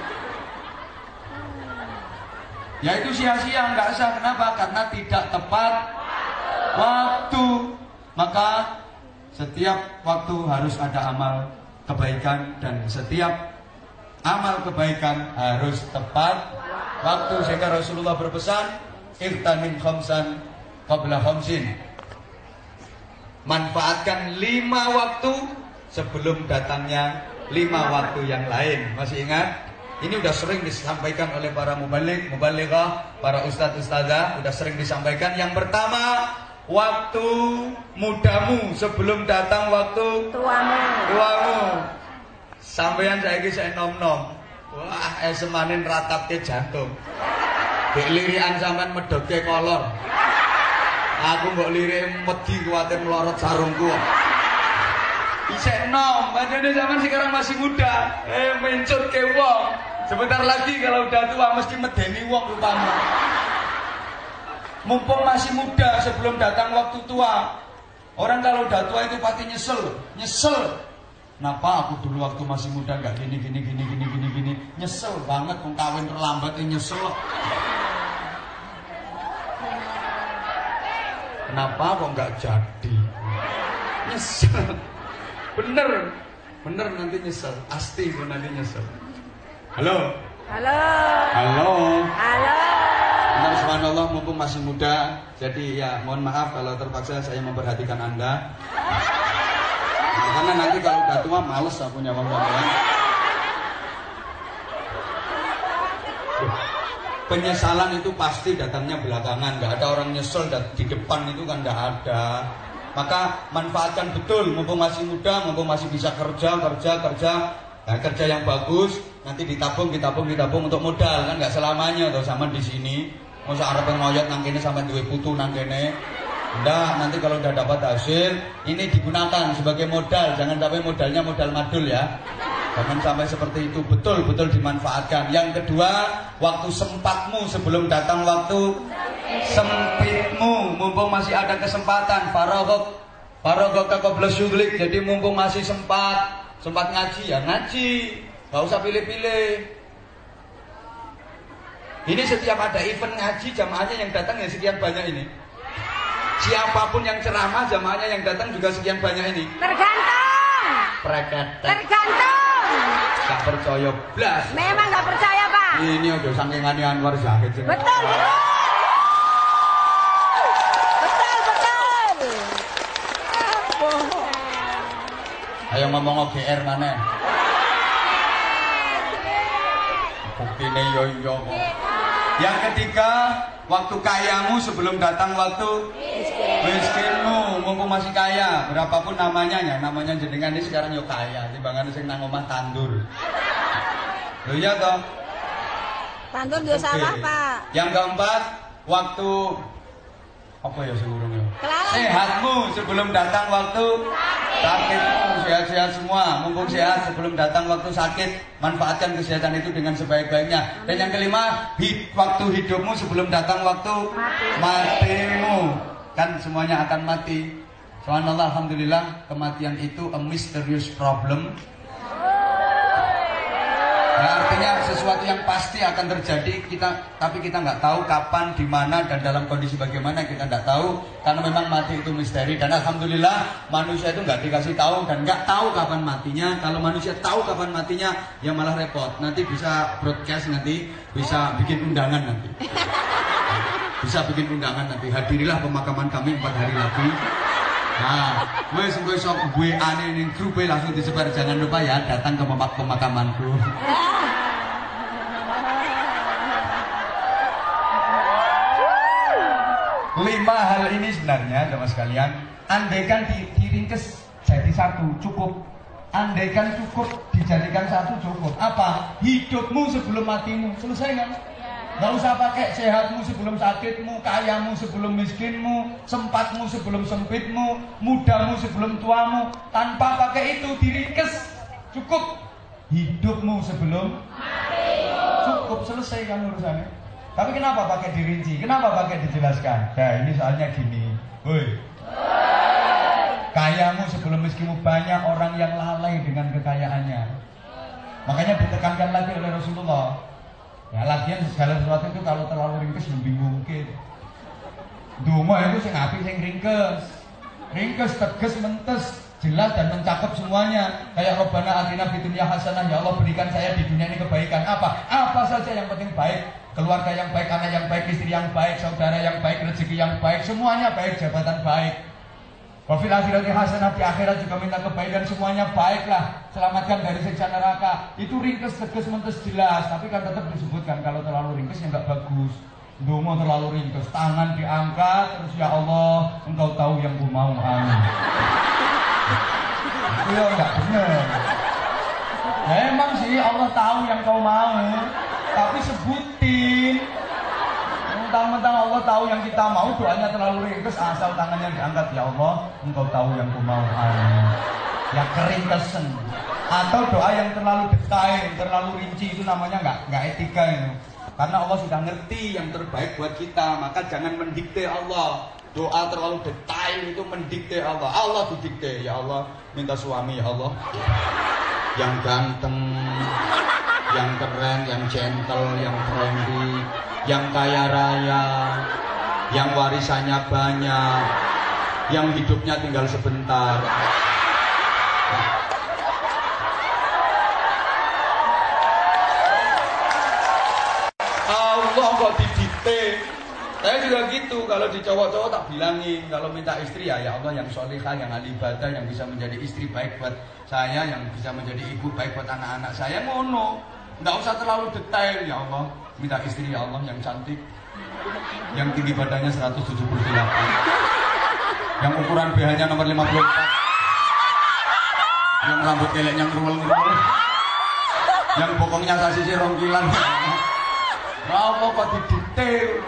Ya itu sia-sia, nggak sah. Kenapa? Karena tidak tepat waktu. Maka setiap waktu harus ada amal kebaikan dan setiap amal kebaikan harus tepat waktu. Sehingga Rasulullah berpesan, "Ightanim khamsan qabla khamsin." Manfaatkan 5 waktu sebelum datangnya 5 waktu yang lain. Masih ingat? Ini udah sering disampaikan oleh para mubalighah, para ustadz-ustadzah, udah sering disampaikan. Yang pertama, waktu mudamu sebelum datang waktu tuamu. Sampeyan saiki sik nom-nom. Wah, semanin ratapke jantung. Dek lirikan sampean medhotke kolor. Aku mbok lirik wedi kuwatir melorot sarungku. Isek nom, padahal zaman sekarang masih muda. Mencut ke wong. Sebentar lagi kalau udah tua mesti medeni wong rupanya. Mumpung masih muda sebelum datang waktu tua. Orang kalau udah tua itu pasti nyesel. Kenapa aku dulu waktu masih muda nggak gini. Nyesel banget, kawin terlambat nyesel. Kenapa kok nggak jadi? Nyesel. Bener nanti nyesel. Pasti kok nanti nyesel. Halo. Benar, subhanallah, mumpung masih muda. Jadi ya mohon maaf kalau terpaksa saya memperhatikan Anda. Nah, karena nanti kalau udah tua males aku punya sampean. Penyesalan itu pasti datangnya belakangan. Gak ada orang nyesel di depan itu kan gak ada. Maka manfaatkan betul mumpung masih muda, mumpung masih bisa kerja. Nah, kerja yang bagus, nanti ditabung untuk modal kan nggak selamanya tuh sama di sini. Masa arep ngoyot nang kene sampai duwe putu nang kene. Enggak, nanti kalau udah dapat hasil, ini digunakan sebagai modal. Jangan sampai modalnya modal madul ya. Jangan sampai seperti itu, betul-betul dimanfaatkan. Yang kedua, waktu sempatmu sebelum datang waktu sempitmu. Mumpung masih ada kesempatan, faragok qabla syughlik. Jadi mumpung masih sempat ngaji ya ngaji, nggak usah pilih-pilih. Ini setiap ada event ngaji, jamaahnya yang datang ya sekian banyak ini. Siapapun yang ceramah, jamaahnya yang datang juga sekian banyak ini. Tergantung. Gak percaya blas. Memang gak percaya, Pak. Ini udah sangkingannya Anwar Zahid. Betul. Ayo ngomong OGR mana? Buktine yo kok. Yang ketiga, waktu kayamu sebelum datang waktu miskinmu. Mumpung masih kaya, berapapun namanya jenengan ini sekarang yo kaya. Timbangan sing nang omah tandur. Loh iya toh? Tandur di sawah, Pak. Yang keempat, waktu apa ya sebelumnya? Sehatmu sebelum datang waktu sakitmu. Sehat-sehat semua. Mumpung sehat sebelum datang waktu sakit, manfaatkan kesehatan itu dengan sebaik-baiknya. Dan yang kelima, waktu hidupmu sebelum datang waktu matimu. Kan semuanya akan mati. Subhanallah, alhamdulillah, kematian itu a mysterious problem. Nah, artinya sesuatu yang pasti akan terjadi, tapi kita nggak tahu kapan, di mana, dan dalam kondisi bagaimana kita nggak tahu, karena memang mati itu misteri. Dan alhamdulillah manusia itu nggak dikasih tahu dan nggak tahu kapan matinya. Kalau manusia tahu kapan matinya, ya malah repot. Nanti bisa broadcast, nanti bisa bikin undangan nanti. Bisa bikin undangan nanti. Hadirilah pemakaman kami 4 hari lagi. Nah, wes sok WA ning grup langsung disebar, jangan lupa ya datang ke pemakamanku. Lima hal ini sebenarnya sama sekalian, andaikan diringkes jadi satu cukup. andaikan cukup dijadikan satu cukup. Apa? Hidupmu sebelum matimu. Selesai kan? Gak usah pakai sehatmu sebelum sakitmu, kayamu sebelum miskinmu, sempatmu sebelum sempitmu, mudamu sebelum tuamu. Tanpa pakai itu diringkes. Cukup hidupmu sebelum matimu. Cukup, selesai kan urusannya. Tapi kenapa pakai dirinci? Kenapa pakai dijelaskan? Nah ini soalnya gini. Woi, kayamu sebelum miskinmu. Banyak orang yang lalai dengan kekayaannya. Makanya ditekankan lagi oleh Rasulullah. Ya lagian segala sesuatu itu kalau terlalu ringkes lebih mungkin. Dungo itu sing apik sing ringkes. Ringkes, tegas, mentes, jelas dan mencakup semuanya. Kayak Rabbana atina fid dunya hasanah, ya Allah berikan saya di dunia ini kebaikan. Apa? Apa saja yang penting baik. Keluarga yang baik, anak yang baik, istri yang baik, saudara yang baik, rezeki yang baik, semuanya baik, jabatan baik. Wa fil akhirati hasanah, di akhirat juga minta kebaikan, semuanya baiklah. Selamatkan dari siksa neraka. Itu ringkes, tegas, mentes, jelas. Tapi kan tetap disebutkan kalau terlalu ringkes ya nggak bagus. Dungo terlalu ringkes, tangan diangkat terus ya Allah, Engkau tahu yang ku mau. Amin. Itu ya nggak benar. Ya emang sih Allah tahu yang kau mau, tapi sebutin. Mentang-mentang Allah tahu yang kita mau, doanya terlalu ringkes, asal tangannya diangkat, ya Allah, Engkau tahu yang ku mau. Amin. Ya keringkesen. Atau doa yang terlalu detail, terlalu rinci, itu namanya nggak etika itu. Karena Allah sudah ngerti yang terbaik buat kita, maka jangan mendikte Allah. Doa terlalu detail itu mendikte Allah. Allah didikte, ya Allah, minta suami ya Allah yang ganteng, yang keren, yang gentle, yang trendy, yang kaya raya, yang warisannya banyak, yang hidupnya tinggal sebentar. Allah kok didikte. Saya juga gitu, kalau di cowok-cowok tak bilangin, kalau minta istri ya Allah yang solehah, yang ahli ibadah, yang bisa menjadi istri baik buat saya, yang bisa menjadi ibu baik buat anak-anak saya, ngono. Nggak usah terlalu detail, ya Allah minta istri ya Allah yang cantik, yang tinggi badannya 178, yang ukuran BH-nya nomor 54, yang rambut keleknya ngerul-ngerul, yang bokongnya sasisnya rongkilan. Allah kok didetail.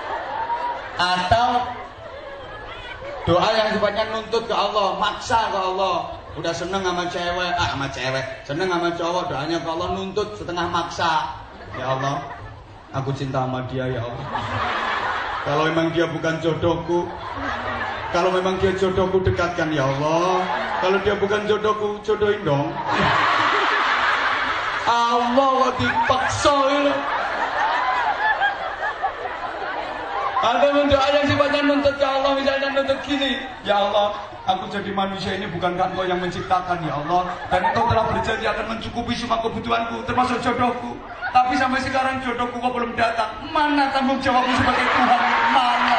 Atau doa yang sifatnya nuntut ke Allah, maksa ke Allah. Udah seneng sama cewek, seneng sama cowok, doanya ke Allah nuntut setengah maksa. Ya Allah, aku cinta sama dia ya Allah. Kalau memang dia bukan jodohku, kalau memang dia jodohku, dekatkan ya Allah. Kalau dia bukan jodohku, jodohin dong. Allah kok dipaksa ya. Ada doa yang sifatnya nuntut ke Allah, misalnya nuntut gini, ya Allah, aku jadi manusia ini bukankah Engkau yang menciptakan ya Allah, dan Engkau telah berjanji akan mencukupi semua kebutuhanku, termasuk jodohku. Tapi sampai sekarang jodohku kok belum datang. Mana tanggung jawabmu sebagai Tuhan? Mana?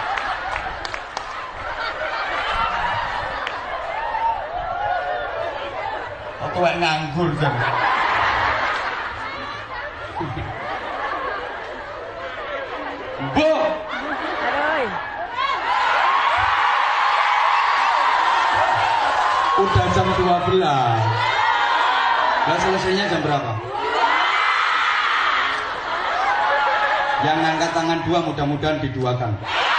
Aku nganggur kan? Bu. Udah jam 12. Lah selesainya jam berapa? Yang ngangkat tangan dua mudah-mudahan diduakan.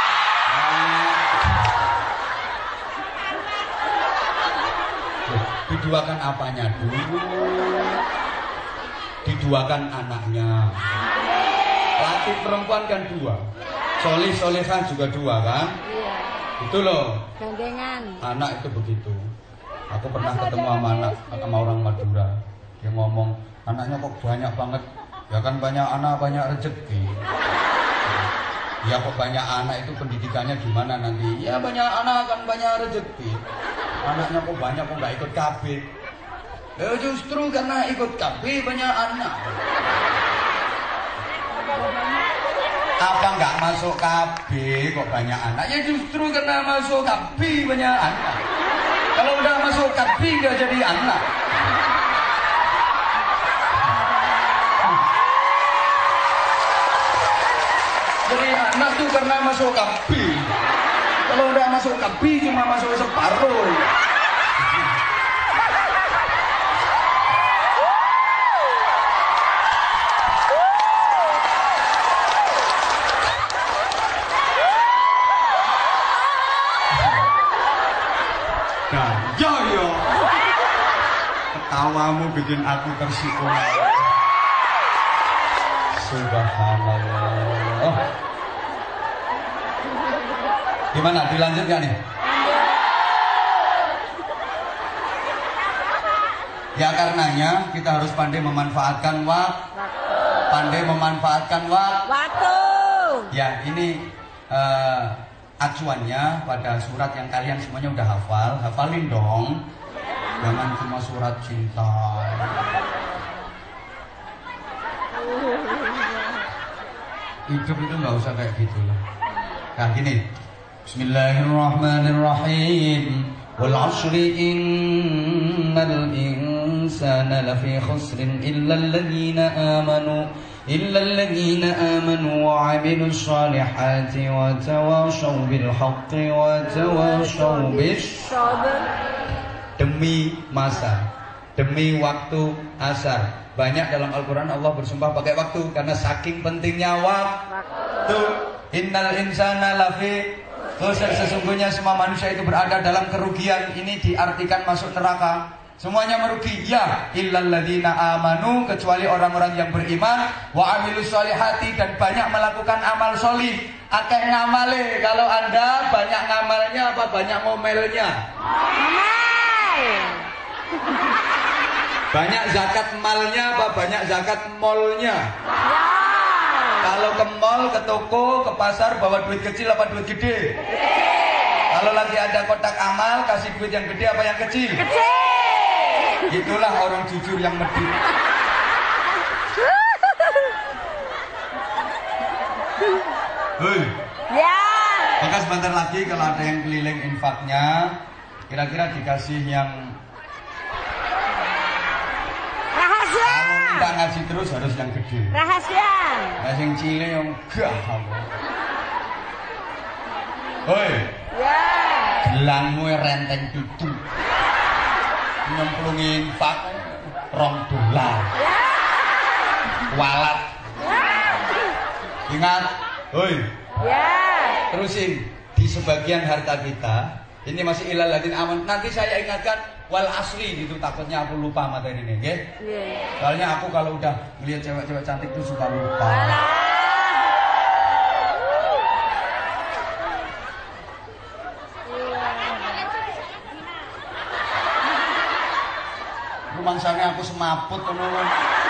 Diduakan apanya dulu? Diduakan anaknya. Laki perempuan kan dua, solih solehah juga dua kan? Iya. Itu loh. Gandengan. Anak itu begitu. Aku pernah ketemu sama orang Madura. Dia ngomong, anaknya kok banyak banget. Ya kan banyak anak banyak rezeki. Ya kok banyak anak itu pendidikannya gimana nanti? Ya banyak anak kan banyak rezeki. Anaknya kok banyak kok nggak ikut KB? Ya justru karena ikut KB banyak anak. Apa nggak masuk KB kok banyak anak? Ya justru karena masuk KB banyak anak. Kalau udah masuk KB nggak jadi anak. Jadi anak tuh karena masuk KB. Kalau udah masuk KB cuma masuk separuh. Dan yo ketawamu bikin aku tersikung. Subhanallah. Gimana, dilanjutkan nih? Ya karenanya kita harus pandai memanfaatkan waktu. Ya ini acuannya pada surat yang kalian semuanya udah hafalin dong. Jangan cuma surat cinta. Hidup itu nggak usah kayak gitu loh. Nah gini, Bismillahirrahmanirrahim. Wal 'ashri innal insana lafi khusrin illa alladhina amanu wa 'amilus solihati wa tawashaw bil haqqi wa tawashaw bis sabr. Demi masa, demi waktu asar. Banyak dalam Al-Quran Allah bersumpah pakai waktu karena saking pentingnya waktu. Innal insana lafi khusr, sesungguhnya semua manusia itu berada dalam kerugian. Ini diartikan masuk neraka. Semuanya merugi. Ya, illal ladzina amanu, kecuali orang-orang yang beriman, wa amilus solihati, dan banyak melakukan amal solih. Akeh ngamale. Kalau Anda banyak ngamalnya apa banyak ngomelnya? Banyak zakat malnya apa banyak zakat molnya? Kalau ke mall, ke toko, ke pasar bawa duit kecil apa duit gede? Kalau lagi ada kotak amal, kasih duit yang gede apa yang kecil? Kecil. Itulah orang jujur yang medit. Hei. Ya. Maka sebentar lagi kalau ada yang keliling infaknya, kira-kira dikasih yang rahasia. Kalau kita ngasih terus harus yang gede. Rahasia. Nah, yang cilik yang gah. Hoi. Ya. Gelangmu renteng tutu. Nyemplungin infak $2. Ya. Walat. Ya. Ingat, hoi. Ya. Terusin di sebagian harta kita. Ini masih ilal ladin aman. Nanti saya ingatkan wal asri gitu, takutnya aku lupa materi ini, oke? Yeah. Soalnya aku kalau udah melihat cewek-cewek cantik tuh suka lupa. Rumangsanya aku semaput teman-teman.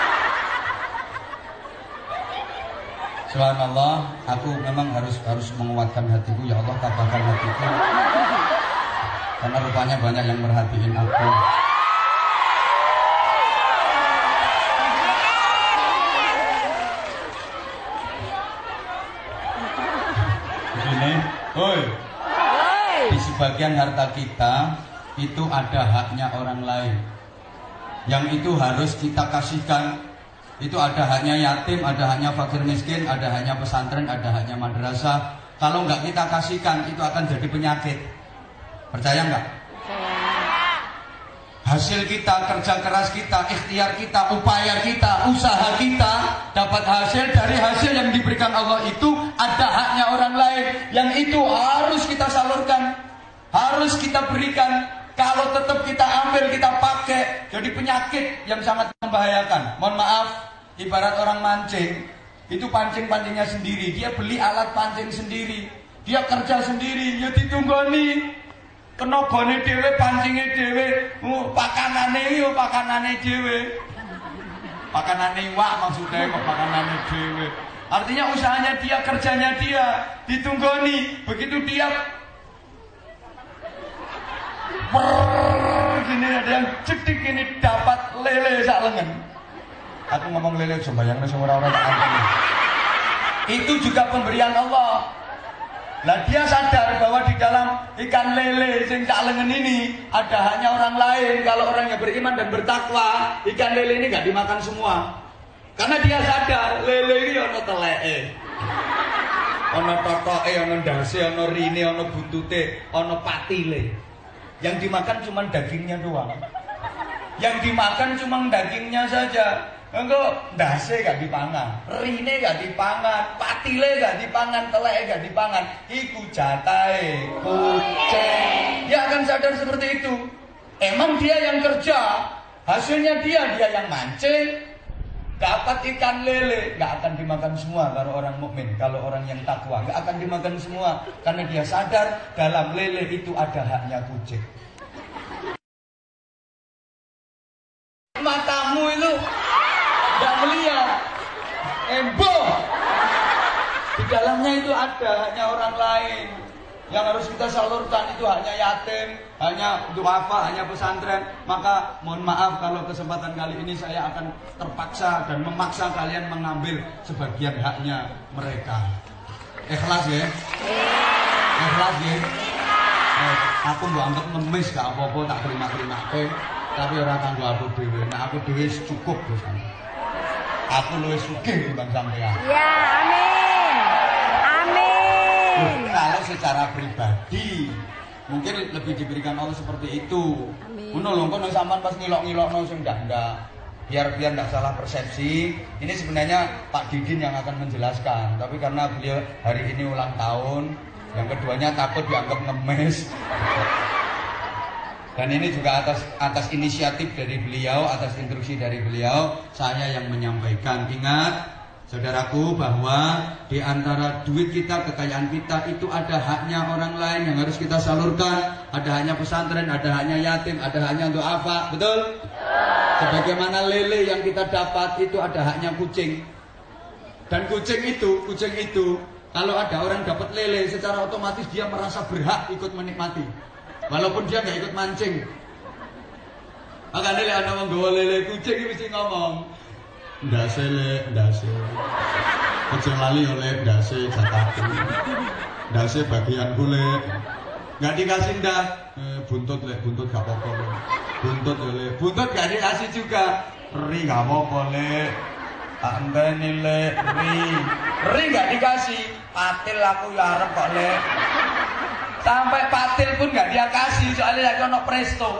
Subhanallah, aku memang harus menguatkan hatiku. Ya Allah, tabahkan hatiku. Karena rupanya banyak yang merhatiin aku. Begini, hoi. Di sebagian harta kita itu ada haknya orang lain. Yang itu harus kita kasihkan. Itu ada haknya yatim, ada haknya fakir miskin, ada haknya pesantren, ada haknya madrasah. Kalau nggak kita kasihkan, itu akan jadi penyakit. Percaya nggak? Hasil kita, kerja keras kita, ikhtiar kita, upaya kita, usaha kita, dapat hasil dari hasil yang diberikan Allah itu ada haknya orang lain. Yang itu harus kita salurkan, harus kita berikan. Kalau tetap kita ambil, kita pakai, jadi penyakit yang sangat membahayakan. Mohon maaf, ibarat orang mancing, itu pancing-pancingnya sendiri. Dia beli alat pancing sendiri, dia kerja sendiri, ya ditunggoni. Kenogone dhewe, pancingnya dhewe, pakanane dhewe. Pakanane iwak maksudnya kok pakanane dhewe. Artinya usahanya dia, kerjanya dia, ditunggoni. Begitu dia gini ada yang cedik ini dapat lele sak lengan. Aku ngomong lele coba yang orang-orang tak antum. Itu juga pemberian Allah. Lah dia sadar bahwa di dalam ikan lele sing sak lengan ini ada haknya orang lain. Kalau orang yang beriman dan bertakwa, ikan lele ini gak dimakan semua. Karena dia sadar lele ini ono teleke. Ono totoke, ono ndase, ono rine, ono buntute, ono patile. Yang dimakan cuma dagingnya doang. Yang dimakan cuma dagingnya saja. Engko ndase gak dipangan, rine gak dipangan, patile gak dipangan, teleke gak dipangan. Iku jatahe kucing. Ya akan sadar seperti itu. Emang dia yang kerja, hasilnya dia yang mancing. Dapat ikan lele, nggak akan dimakan semua kalau orang mukmin. Kalau orang yang takwa, nggak akan dimakan semua, karena dia sadar dalam lele itu ada haknya kucing. Matamu itu nggak melihat, embong. Di dalamnya itu ada haknya orang lain. Yang harus kita salurkan itu hanya yatim, hanya duafa, hanya pesantren. Maka mohon maaf kalau kesempatan kali ini saya akan terpaksa dan memaksa kalian mengambil sebagian haknya mereka. Ikhlas ya? Ikhlas ya? Aku mbok anggap ngemis gak apa-apa, tak terima-terima. Tapi ora kanggo aku dhewe. Nah aku dhewe cukup Gus. Aku luwih sugih timbang sampean. Ya, amin. Amin. Kalau secara pribadi mungkin lebih diberikan Allah seperti itu. Ngono lho, kok sampean pas ngilok-ngilokno sing ndak. Biar ndak salah persepsi. Ini sebenarnya Pak Didin yang akan menjelaskan. Tapi karena beliau hari ini ulang tahun, yang keduanya takut dianggap ngemis. Dan ini juga atas inisiatif dari beliau, atas instruksi dari beliau, saya yang menyampaikan. Ingat saudaraku bahwa di antara duit kita, kekayaan kita itu ada haknya orang lain yang harus kita salurkan. Ada haknya pesantren, ada haknya yatim, ada haknya duafa, betul? Sebagaimana lele yang kita dapat itu ada haknya kucing. Dan kucing itu kalau ada orang dapat lele, secara otomatis dia merasa berhak ikut menikmati, walaupun dia nggak ikut mancing. Makanya lele ada nggawa lele kucing mesti ngomong, ndase le, ndase. Aja lali oleh ndase jatahku. Ndase bagianku le. Enggak dikasih ndak. Buntut le, buntut gak apa-apa le. Buntut le, buntut gak dikasih juga. Ri gak apa-apa le. Tak enteni le, ri gak dikasih. Patil aku ya arep kok le. Sampai patil pun gak dia kasih, soalnya lagi ono presto.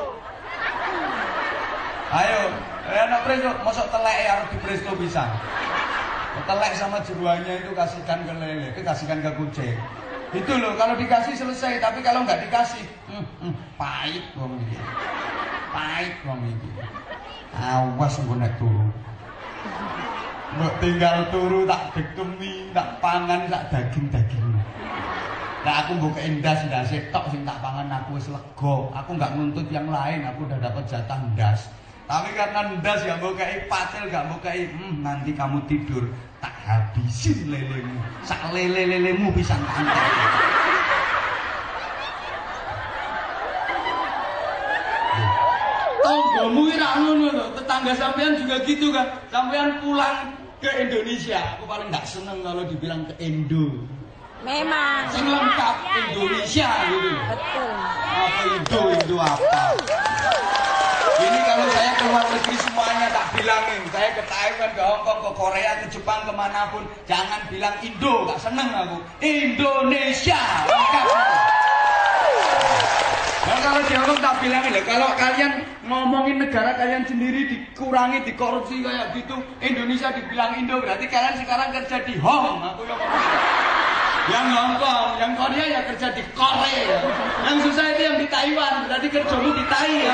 Ayo, anak presto, masuk telek harus di presto bisa. Telek sama jeruannya itu kasihkan ke lele, itu kasihkan ke kucing. Itu loh, kalau dikasih selesai, tapi kalau nggak dikasih, pahit wong iki. Pahit wong iki. Awas engko nek turu. Mbok tinggal turu tak dekemi, tak pangan, tak daging-daging. Nah aku mbok ndas tok sing tak pangan aku wis lega. Aku nggak nuntut yang lain, aku udah dapat jatah ndas. Tapi karena ndas gak mau kayak patil, gak mau kayak nanti kamu tidur tak habisin lelemu, sak lelemu bisa ngantek. Tonggomu ira ngono lho, tetangga sampean juga gitu kan. Sampean pulang ke Indonesia, aku paling gak seneng kalau dibilang ke Indo. Memang. Sing lengkap Indonesia gitu. Betul. Apa Indo apa? Ini kalau saya keluar negeri semuanya tak bilangin. Saya ke Taiwan, ke Hongkong, ke Korea, ke Jepang, kemanapun. Jangan bilang Indo, gak seneng aku. Indonesia, lengkap. Nah kalau di Hongkong tak bilangin, kalau kalian ngomongin negara kalian sendiri dikurangi, dikorupsi kayak gitu, Indonesia dibilang Indo, berarti kalian sekarang kerja di Hong. Aku yang Hongkong, yang Korea ya kerja di Korea. Yang susah itu yang di Taiwan, berarti kerjamu di Thailand.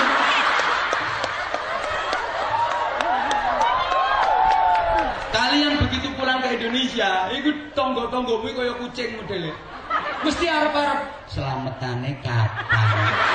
Kalian begitu pulang ke Indonesia, ikut tonggo-tonggomu kaya kucing modelnya. Mesti arep-arep selamatane kapan.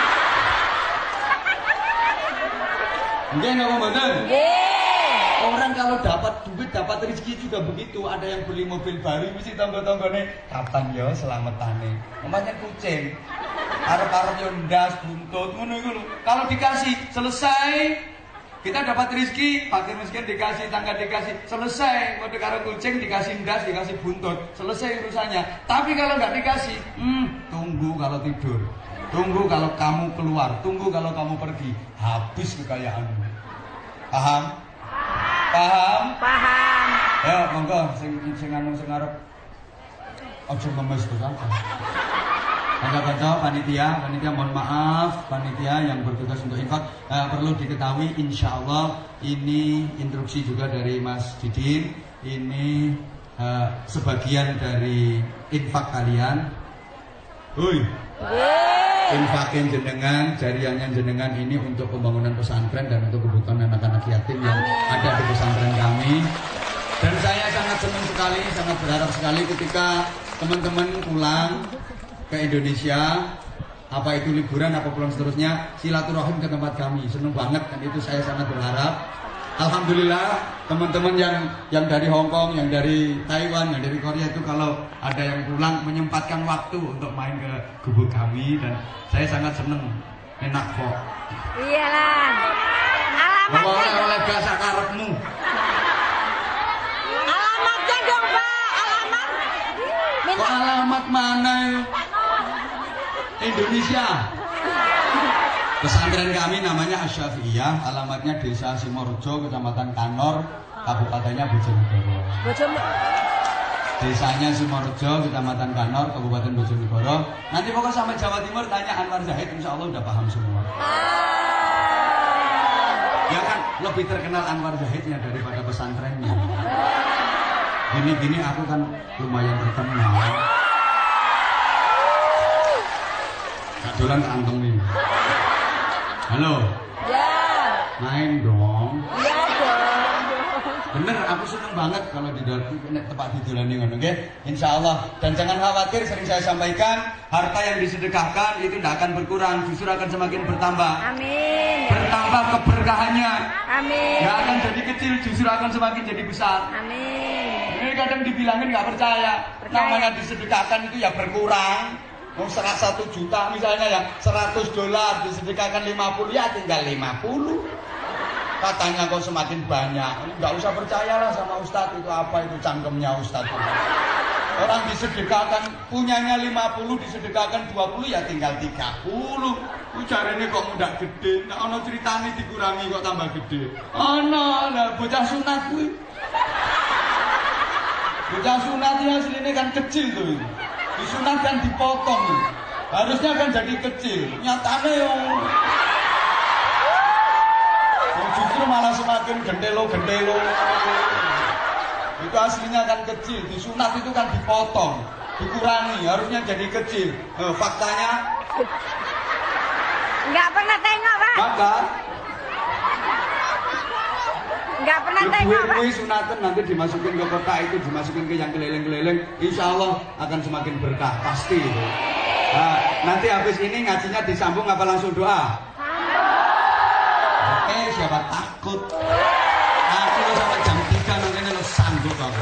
Nggih napa mboten? Nggih. Orang kalau dapat duit, dapat rezeki juga begitu. Ada yang beli mobil baru mesti tonggo-tonggone kapan ya selamatane. Umpamanya kucing. Arep-arep yo ndas buntut ngono iku lho. Kalau dikasih selesai. Kita dapat rezeki, fakir miskin dikasih, tangga dikasih, selesai. Kode karo kucing dikasih ndas, dikasih buntut, selesai urusannya. Tapi kalau nggak dikasih, tunggu kalau tidur, tunggu kalau kamu keluar, tunggu kalau kamu pergi, habis kekayaanmu. Paham? Paham? Paham. Ya, monggo sing arep ojo ngemes terus apa. Kanca-kanca panitia mohon maaf, panitia yang bertugas untuk infak perlu diketahui, insya Allah ini instruksi juga dari Mas Didin, ini sebagian dari infak kalian. Hui. infakin jenengan, jariahnya jenengan ini untuk pembangunan pesantren dan untuk kebutuhan anak-anak yatim yang ada di pesantren kami. Dan saya sangat senang sekali, sangat berharap sekali ketika teman-teman pulang ke Indonesia, apa itu liburan, apa pulang seterusnya, silaturahim ke tempat kami. Senang banget, dan itu saya sangat berharap. Alhamdulillah teman-teman yang dari Hong Kong, yang dari Taiwan, yang dari Korea itu kalau ada yang pulang menyempatkan waktu untuk main ke gubuk kami, dan saya sangat senang. Enak kok. Iyalah. Alamatnya. Oleh bahasa karepmu. Alamatnya dong, Pak. Alamat. Kok alamat mana? Indonesia. Pesantren kami namanya Asy-Syafi'iyah, alamatnya Desa Simorjo, Kecamatan Kanor, Kabupatennya Bojonegoro. Desanya Simorjo, Kecamatan Kanor, Kabupaten Bojonegoro. Nanti pokoknya sampai Jawa Timur tanya Anwar Zahid, insya Allah udah paham semua. Ya kan, lebih terkenal Anwar Zahidnya daripada pesantrennya. Gini-gini aku kan lumayan terkenal. Gak dolan ke anteng nih. Halo. Ya. Main dong. Ya dong. Bener, aku seneng banget kalau di tempat didolani ngono, nggih. Insyaallah. Dan jangan khawatir, sering saya sampaikan, harta yang disedekahkan itu tidak akan berkurang, justru akan semakin bertambah. Amin. Bertambah keberkahannya. Amin. Nggak akan jadi kecil, justru akan semakin jadi besar. Amin. Ini kadang dibilangin nggak percaya. Namanya disedekahkan itu ya berkurang. Mau 1 juta misalnya ya, $100 disedekahkan 50, ya tinggal 50. Katanya kok semakin banyak. Nggak usah percayalah sama Ustadz, itu apa itu cangkemnya Ustadz. Orang disedekahkan punyanya 50, disedekahkan 20, ya tinggal 30. Ujarane kok mudah gede, nek ana ceritane dikurangi kok tambah gede. Ana lah bocah sunat kuwi. Bocah sunat ya asline kan kecil tuh. Disunat kan dipotong, harusnya kan jadi kecil. Nyatane justru malah semakin gendelo-gendelo. Itu aslinya kan kecil, disunat itu kan dipotong, dikurangi, harusnya jadi kecil. Faktanya Nggak pernah tengok, Pak. maka Nggak pernah tengok, Pak. duit sunatan nanti dimasukin ke kotak itu, dimasukin ke yang keliling-keliling, insya Allah akan semakin berkah, pasti itu. Nah, nanti habis ini ngajinya disambung apa langsung doa? Sambung. Siapa takut? Aku lo sampai jam 3 nanti lo sanggup aku.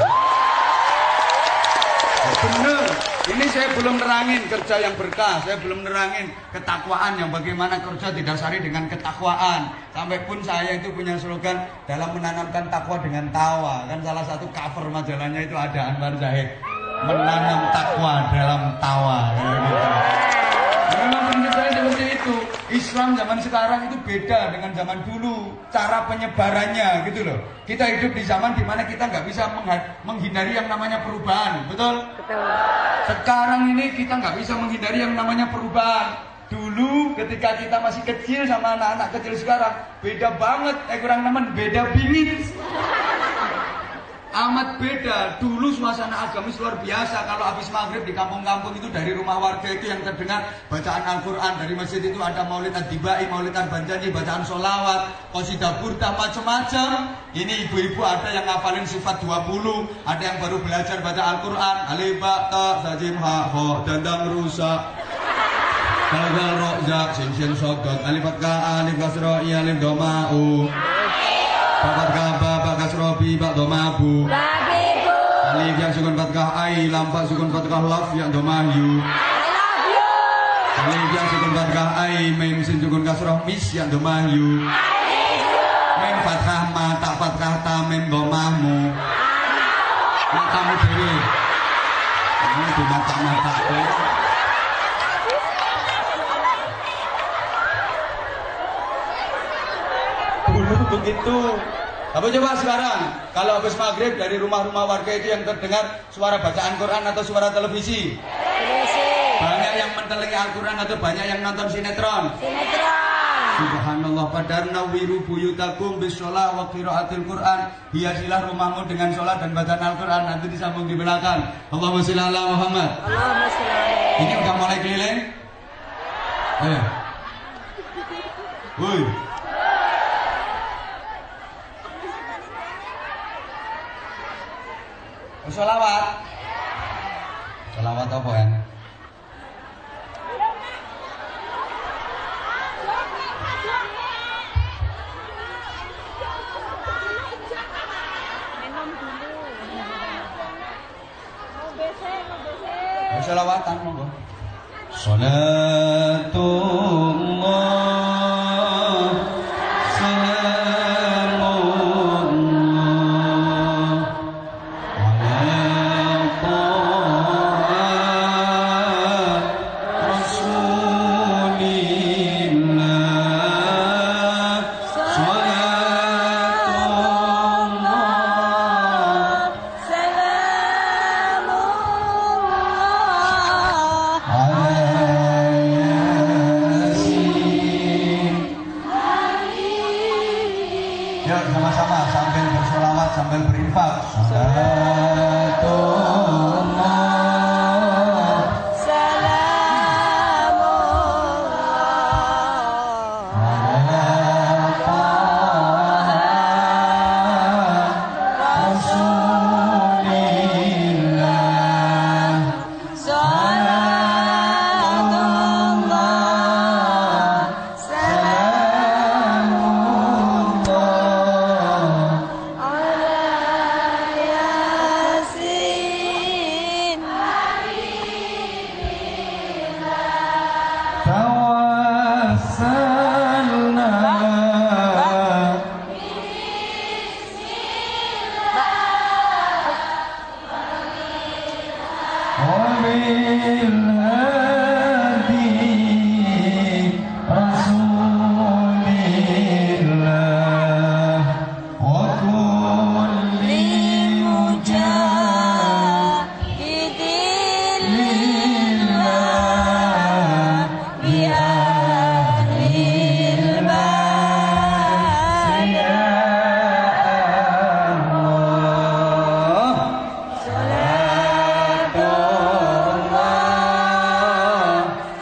Bener, ini saya belum nerangin kerja yang berkah, saya belum nerangin ketakwaan yang bagaimana kerja didasari dengan ketakwaan. Sampai pun saya itu punya slogan dalam menanamkan takwa dengan tawa. Kan salah satu cover majalahnya itu ada Anwar Zahid, menanam takwa dalam tawa. Gitu. Memang prinsip saya seperti itu. Islam zaman sekarang itu beda dengan zaman dulu. Cara penyebarannya gitu loh. Kita hidup di zaman dimana kita nggak bisa menghindari yang namanya perubahan. Betul? Betul. Sekarang ini kita nggak bisa menghindari yang namanya perubahan. Dulu ketika kita masih kecil sama anak-anak kecil sekarang beda banget. Kurang nemen, beda bingit. Amat beda. Dulu suasana agamis luar biasa. Kalau habis maghrib di kampung-kampung itu dari rumah warga itu yang terdengar bacaan Al-Quran. Dari masjid itu ada maulid ad-dibai, maulid ad-banjani, bacaan sholawat, qasidah burdah, macam-macam. Ini ibu-ibu ada yang ngafalin sifat 20, ada yang baru belajar baca Al-Quran. Alif, ba, ta, sajim, ha, ho, dandang, rusak. Kalau rojak, sin, sodot, alif, ka, alif, kasro, i, alif, doma'u. Bapak kaba, bakas robi, bak domabu. Babibu. Alif yang sukun fatkah ai, lampak sukun fatkah laf yang domahyu. I love you. Alif yang sukun fatkah ai, mim sin sukun kasroh mis yang domahyu. Mim fatkah ma, tak fatkah ta, mim domahmu. Matamu dewi. Ini di mata-mata aku. Dulu begitu. Apa coba sekarang? Kalau habis maghrib dari rumah-rumah warga itu yang terdengar suara bacaan Quran atau suara televisi? Banyak yang mentelengi Al-Quran atau banyak yang nonton sinetron? Sinetron. Subhanallah, padarna wiru buyutakum bisolah wa qiraatil Quran. Hiasilah rumahmu dengan sholat dan bacaan Al-Quran. Nanti disambung di belakang. Allahumma sholli ala Muhammad. Allahumma sholli alaihi. Ini udah mulai keliling? Woi. Sholawat. Sholawat apa ya? Sholawatan monggo. Salatullah salamullah ala taha rasulillah salatullah yuk sama-sama sambil bersolawat sambil berinfak. Salatullah ala taha rasulillah tawassalna wabil hadi rasulillah wa kulli mujahidin lillah bi'ahlil bait ya Allah salatullah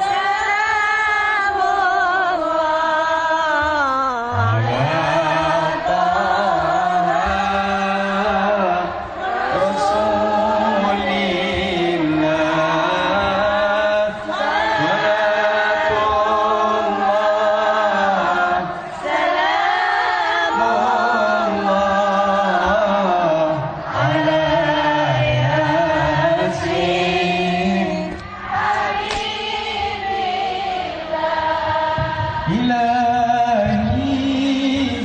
ala taha rasulillah salatullah salamullah ala yasin ilahi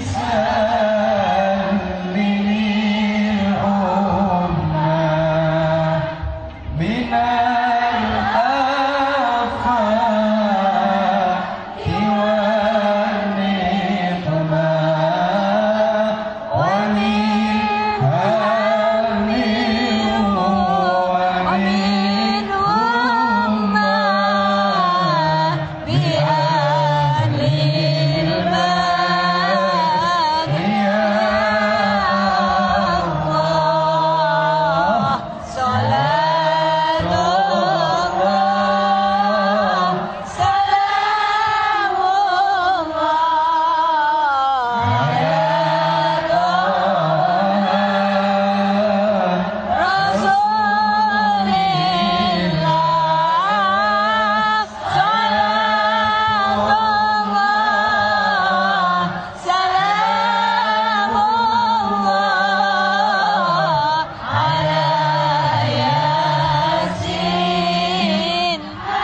sallimil ummah minal afati wan niqmah wa min hamil wa min ummah bi'ahlil bait ya Allah salatullah salamullah ala rasulillah salatullah salamullah ala yasin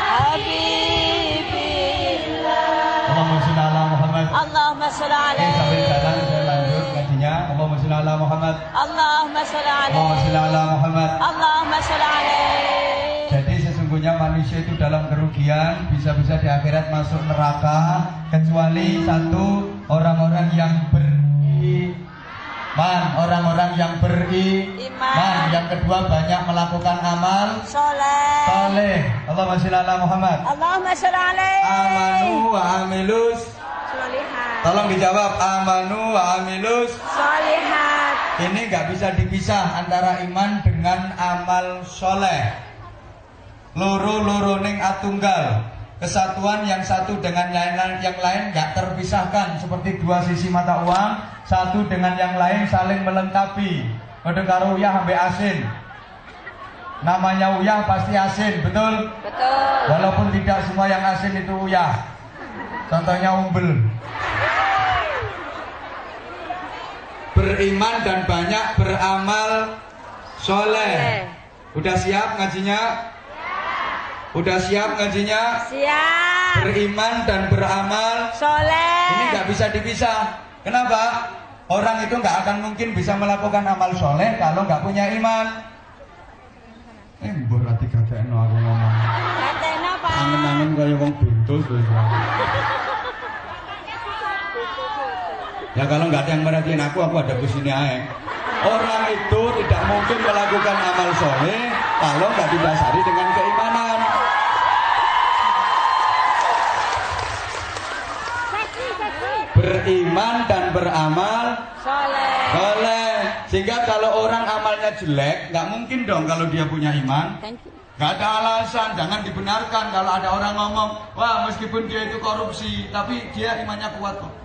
habibillah Allahumma sholli ala Muhammad. Allahumma sholli Sambil alaihi jalan saya lanjut ngajinya. Allahumma sholli ala Muhammad. Allahumma sholli Allahumma sholli alaihi ala Muhammad. Allahumma sholli alaihi Jadi sesungguhnya manusia itu dalam kerugian, bisa-bisa di akhirat masuk neraka kecuali satu, orang-orang yang beriman, orang-orang yang beriman. Yang kedua banyak melakukan amal soleh. saleh. Allahumma sholli ala Muhammad. Allahumma sholli alaihi Amanu wa amilus. sholihat Tolong dijawab amanu wa amilus. sholihat Ini nggak bisa dipisah antara iman dengan amal soleh. Loro-loro ning atunggal. kesatuan yang satu dengan yang lain nggak terpisahkan seperti dua sisi mata uang, satu dengan yang lain saling melengkapi. Kode karo uyah sampai asin. Namanya uyah pasti asin, betul? Betul. Walaupun tidak semua yang asin itu uyah. Contohnya umbel. Beriman dan banyak beramal soleh. Udah siap ngajinya? Udah siap ngajinya? Siap. Beriman dan beramal Soleh. ini nggak bisa dipisah. Kenapa? Orang itu nggak akan mungkin bisa melakukan amal soleh kalau nggak punya iman. Berarti kakekno aku ngomong. Katena Pak. Angen-angen kayak wong bentul tuh. Ya kalau nggak ada yang merhatiin aku ada di sini aja. Orang itu tidak mungkin melakukan amal soleh kalau nggak didasari dengan keimanan. Beriman dan beramal soleh. Sehingga kalau orang amalnya jelek, nggak mungkin dong kalau dia punya iman. Nggak ada alasan, jangan dibenarkan kalau ada orang ngomong, wah meskipun dia itu korupsi, tapi dia imannya kuat kok.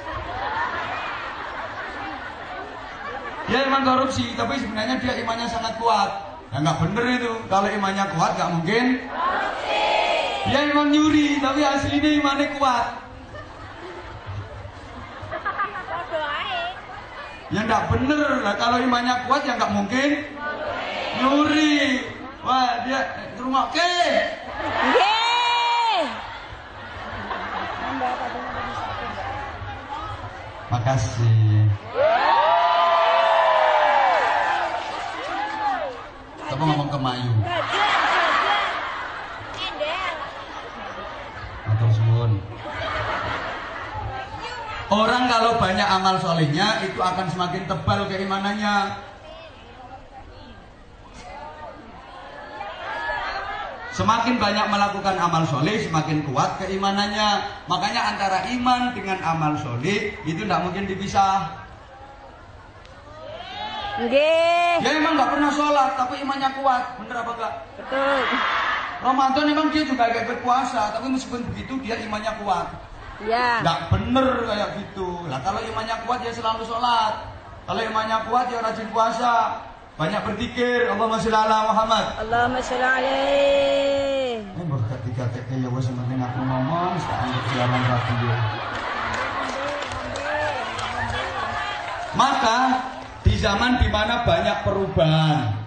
Dia iman korupsi, tapi sebenarnya dia imannya sangat kuat. Ya nggak bener itu, kalau imannya kuat nggak mungkin korupsi. Dia iman nyuri, tapi aslinya imannya kuat. Ya nggak bener lah, kalau imannya kuat ya nggak mungkin nyuri. Wah dia rumah ke. Makasih. Coba ngomong ke Mayu. Matur suwun. Orang kalau banyak amal solehnya itu akan semakin tebal keimanannya. Semakin banyak melakukan amal soleh, semakin kuat keimanannya. Makanya antara iman dengan amal soleh itu tidak mungkin dipisah. Dia emang nggak pernah sholat, tapi imannya kuat, bener apa enggak? Betul. Ramadan emang dia juga kayak berpuasa, tapi meskipun begitu dia imannya kuat. Ya. Nggak bener kayak gitu. Lah kalau imannya kuat dia selalu sholat. Kalau imannya kuat dia rajin puasa. Banyak berzikir. Allahumma sholli ala Muhammad. Allahumma sholli alaihi. Ini berkat tiga-tiga ya wes penting aku ngomong sekarang siaran radio. Maka di zaman dimana banyak perubahan,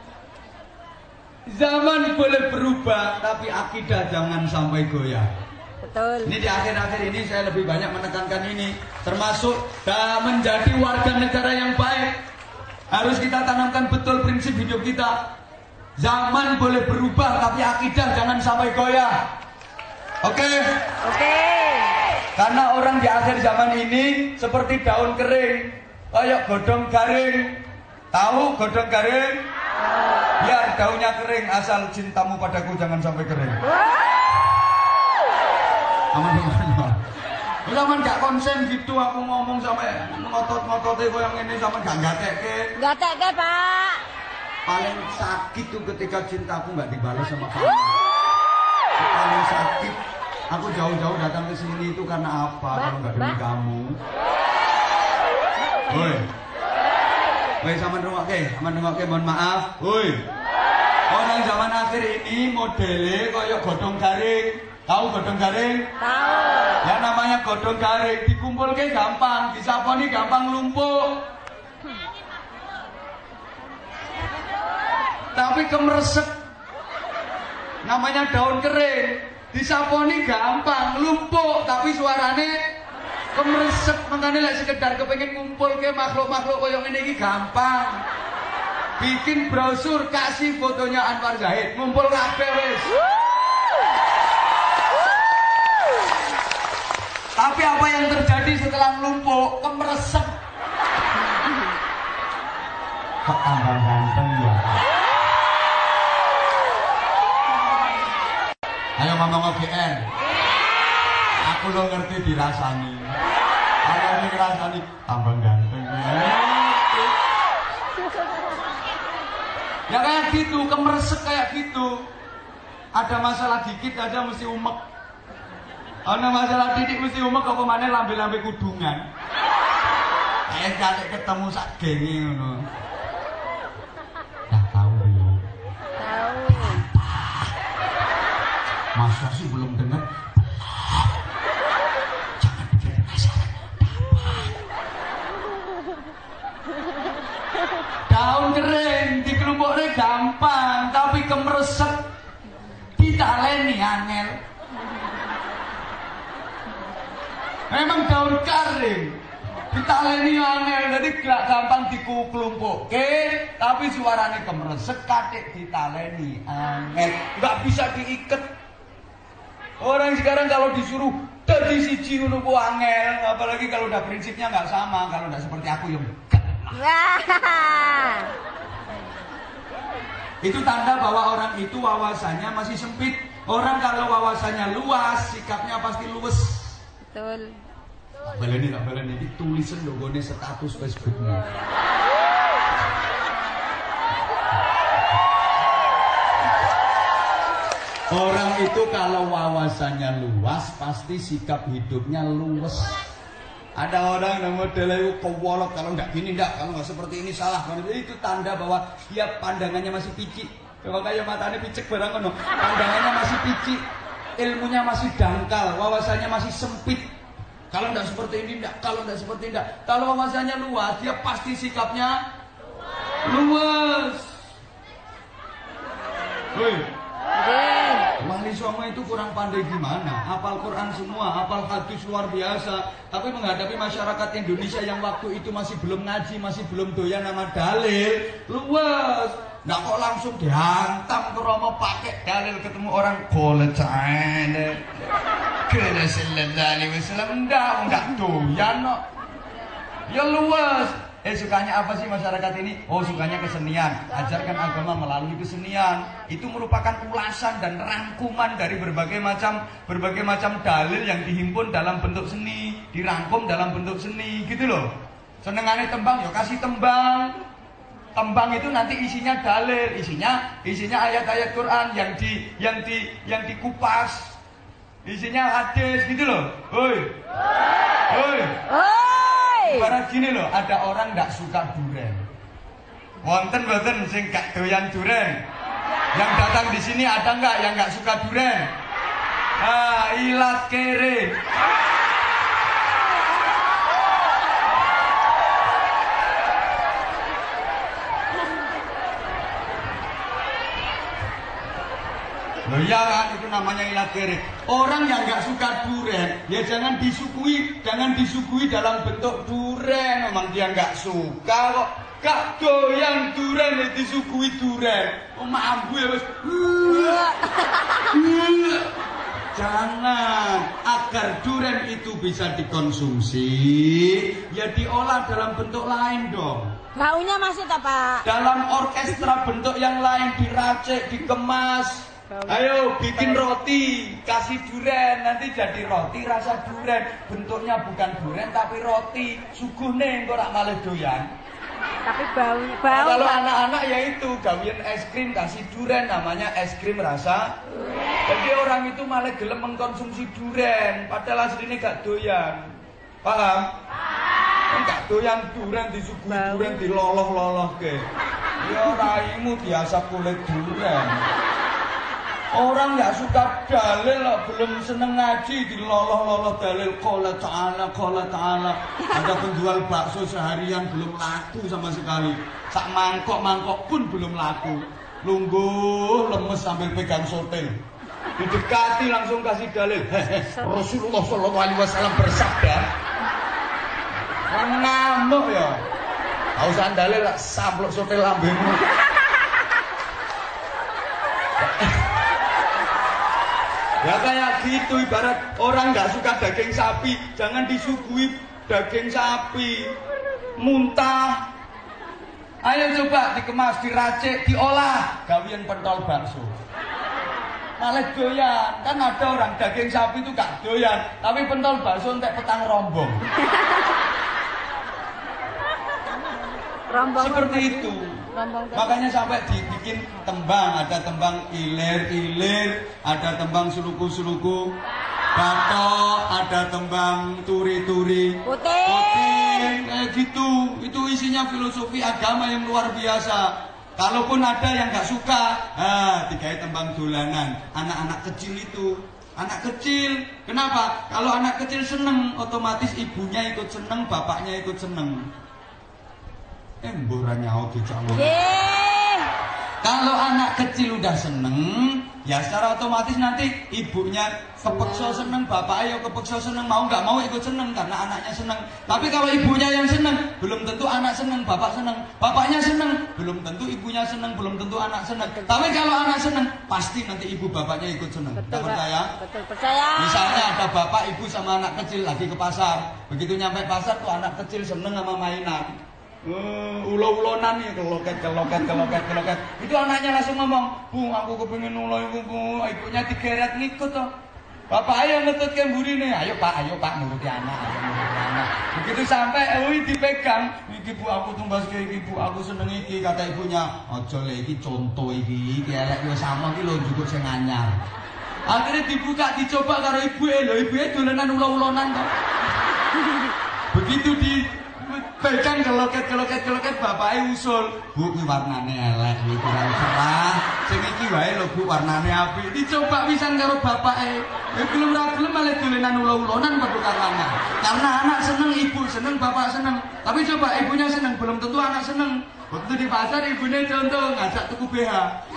zaman boleh berubah tapi akidah jangan sampai goyah. Betul. Ini di akhir-akhir ini saya lebih banyak menekankan ini, termasuk menjadi warga negara yang baik. Harus kita tanamkan betul prinsip hidup kita. Zaman boleh berubah tapi akidah jangan sampai goyah. Oke? Oke. Karena orang di akhir zaman ini seperti daun kering, kayak godong garing. Tahu godong garing? Biar daunnya kering, asal cintamu padaku jangan sampai kering. Aman. Zaman gak konsen gitu aku ngomong sampai ngotot-ngototnya yang ini sama gak gatekke. Gatekke, Pak. Paling sakit tuh ketika cintaku gak dibalas sama kamu. Paling sakit. Aku jauh-jauh datang ke sini itu karena apa? Kalau gak demi kamu. Woi, sama nungokke, mohon maaf. Woi. Orang zaman akhir ini modelnya kayak godong garing. Tahu godong garing? Tahu. Ya namanya godong garing, dikumpulke gampang, disaponi gampang lumpuh. Tapi kemeresek. Namanya daun kering, disaponi gampang, lumpuh, tapi suarane kemeresek. Makanya lek sekedar kepengin ngumpulke makhluk-makhluk koyo ngene iki gampang. Bikin brosur, kasih fotonya Anwar Zahid, ngumpul kabeh wis. Tapi apa yang terjadi setelah lumpuh? Kemeresek. Kok tambah ganteng ya? Ayo ngomong OGN. Aku lo ngerti dirasani. Kalau ini ngerasani tambah ganteng ya. Ya kayak gitu, kemeresek kayak gitu. Ada masalah dikit aja mesti umek. Ana masalah titik mesti omong kok pemane lambe-lambe kudungan. Kate ketemu sak genge ngono. Dah tahu belum? Tahu. Masa sih belum dengar? Daun kering dikelumpuknya gampang, tapi kemeresek ditaleni angel. Memang daun kering ditaleni angel, jadi gak gampang dikelumpuk. Tapi suaranya kemeresek katik ditaleni angel, gak bisa diikat. Orang sekarang kalau disuruh dari siji ngono ku angel, apalagi kalau udah prinsipnya nggak sama, kalau nggak seperti aku yang Wah. itu tanda bahwa orang itu wawasannya masih sempit. Orang kalau wawasannya luas, sikapnya pasti luwes. Betul. Tak baleni iki tulisan logone status Facebookmu. Orang itu kalau wawasannya luas, pasti sikap hidupnya luwes. Ada orang yang modelnya kewolok, kalau nggak gini nggak, kalau nggak seperti ini salah. Itu tanda bahwa dia pandangannya masih picik. Kalau kayak matanya picik barang ono, pandangannya masih picik, ilmunya masih dangkal, wawasannya masih sempit. Kalau nggak seperti ini nggak, kalau nggak seperti ini nggak. Kalau wawasannya luas, dia pasti sikapnya luas. Woi. Wali Songo itu kurang pandai gimana? Hafal Quran semua, hafal hadis luar biasa. Tapi menghadapi masyarakat Indonesia yang waktu itu masih belum ngaji, masih belum doyan nama dalil, luas. Nah kok langsung dihantam ke Romo pakai dalil, ketemu orang kolet cahaya. Kena sallallahu alaihi wasallam enggak doyan no. Ya luas. Sukanya apa sih masyarakat ini? Oh, sukanya kesenian. Ajarkan agama melalui kesenian. Itu merupakan ulasan dan rangkuman dari berbagai macam dalil yang dihimpun dalam bentuk seni, dirangkum dalam bentuk seni, gitu loh. Senengannya tembang, ya kasih tembang. Tembang itu nanti isinya dalil, isinya ayat-ayat Quran yang dikupas. Isinya hadis, gitu loh. Hoi. Hoi. Ibarat gini loh, ada orang nggak suka duren. Wonten boten sing gak doyan duren. Yang datang di sini ada nggak yang nggak suka duren? Ah, ilat kere. Loh ya kan, itu namanya ilat kere. Orang yang nggak suka duren, ya jangan disuguhi dalam bentuk duren. Memang dia nggak suka kok, gak doyan duren ya disuguhi duren. Oh mampu ya bos. Jangan, agar duren itu bisa dikonsumsi, ya diolah dalam bentuk lain dong. Baunya masih tak Pak? Dalam orkestra bentuk yang lain, diracik, dikemas. Ayo bikin roti, kasih duren, nanti jadi roti rasa duren. Bentuknya bukan duren tapi roti. Suguhne engko rak malih doyan. Tapi bau. Nah, kalau anak-anak ya itu gawian es krim kasih duren, namanya es krim rasa duren. Jadi orang itu malah gelem mengkonsumsi duren, padahal aslinya gak doyan. Paham? Enggak doyan duren, disuguhi duren, diloloh-loloh ke. Ya raimu biasa kulit duren. Orang nggak suka dalil, belum seneng ngaji, diloloh-loloh dalil. Qala ta'ala. Ada penjual bakso seharian belum laku sama sekali. Sak mangkok pun belum laku. Lungguh, lemes sambil pegang sotel. Didekati langsung kasih dalil. Rasulullah Shallallahu Alaihi Wasallam bersabda. Ngamuk ya. Tahu usah dalil, samplok sotel lambemu. Ya kayak gitu, ibarat orang nggak suka daging sapi, jangan disuguhi daging sapi muntah. Ayo coba dikemas, diracik, diolah, gawian pentol bakso. Malah doyan, kan ada orang daging sapi itu gak doyan, tapi pentol bakso entek petang rombong. Seperti itu. Makanya sampai dibikin tembang, ada tembang ilir-ilir, ada tembang suluku-suluku. Batok, ada tembang turi-turi. Puting. Kayak gitu. Itu isinya filosofi agama yang luar biasa. Kalaupun ada yang nggak suka, digawe tembang dolanan. Anak-anak kecil itu, anak kecil. Kenapa? Kalau anak kecil seneng, otomatis ibunya ikut seneng, bapaknya ikut seneng. Mborannya auto jangan. Kalau anak kecil udah seneng, ya secara otomatis nanti ibunya kepeksa seneng, bapaknya kepeksa seneng, mau nggak mau ikut seneng karena anaknya seneng. Tapi kalau ibunya yang seneng, belum tentu anak seneng, bapak seneng. Bapaknya seneng, belum tentu ibunya seneng, belum tentu anak seneng. Tapi kalau anak seneng, pasti nanti ibu bapaknya ikut seneng. Kita percaya? Betul, percaya. Misalnya ada bapak, ibu sama anak kecil lagi ke pasar. Begitu nyampe pasar tuh anak kecil seneng sama mainan. Ulo-ulonan ya, keloket. Itu anaknya langsung ngomong, "Bu, aku kepengin ulo ibu, Bu." Ibunya digeret ngikut toh. Bapak ayo ngetut ke mburine. Ayo Pak, nuruti anak, Begitu sampai dipegang, "Iki Bu, aku tumbas ke iki Bu, aku seneng iki." Kata ibunya, "Aja le iki contoh iki elek wis sama iki lho njupuk sing anyar." Akhirnya dibuka, dicoba karo ibuke dolanan ulo-ulonan toh. Begitu pegang keloket bapaknya usul, "Bu, ini warnane elek, ini kurang cerah. Sing iki wae lho Bu, warnane apik." Dicoba pisan karo bapaknya. Gelem ra gelem malah dolenan ulo-ulonan padha karo anak. Karena anak seneng, ibu seneng, bapak seneng. Tapi coba ibunya seneng, belum tentu anak seneng. Waktu di pasar ibunya contoh ngajak tuku BH.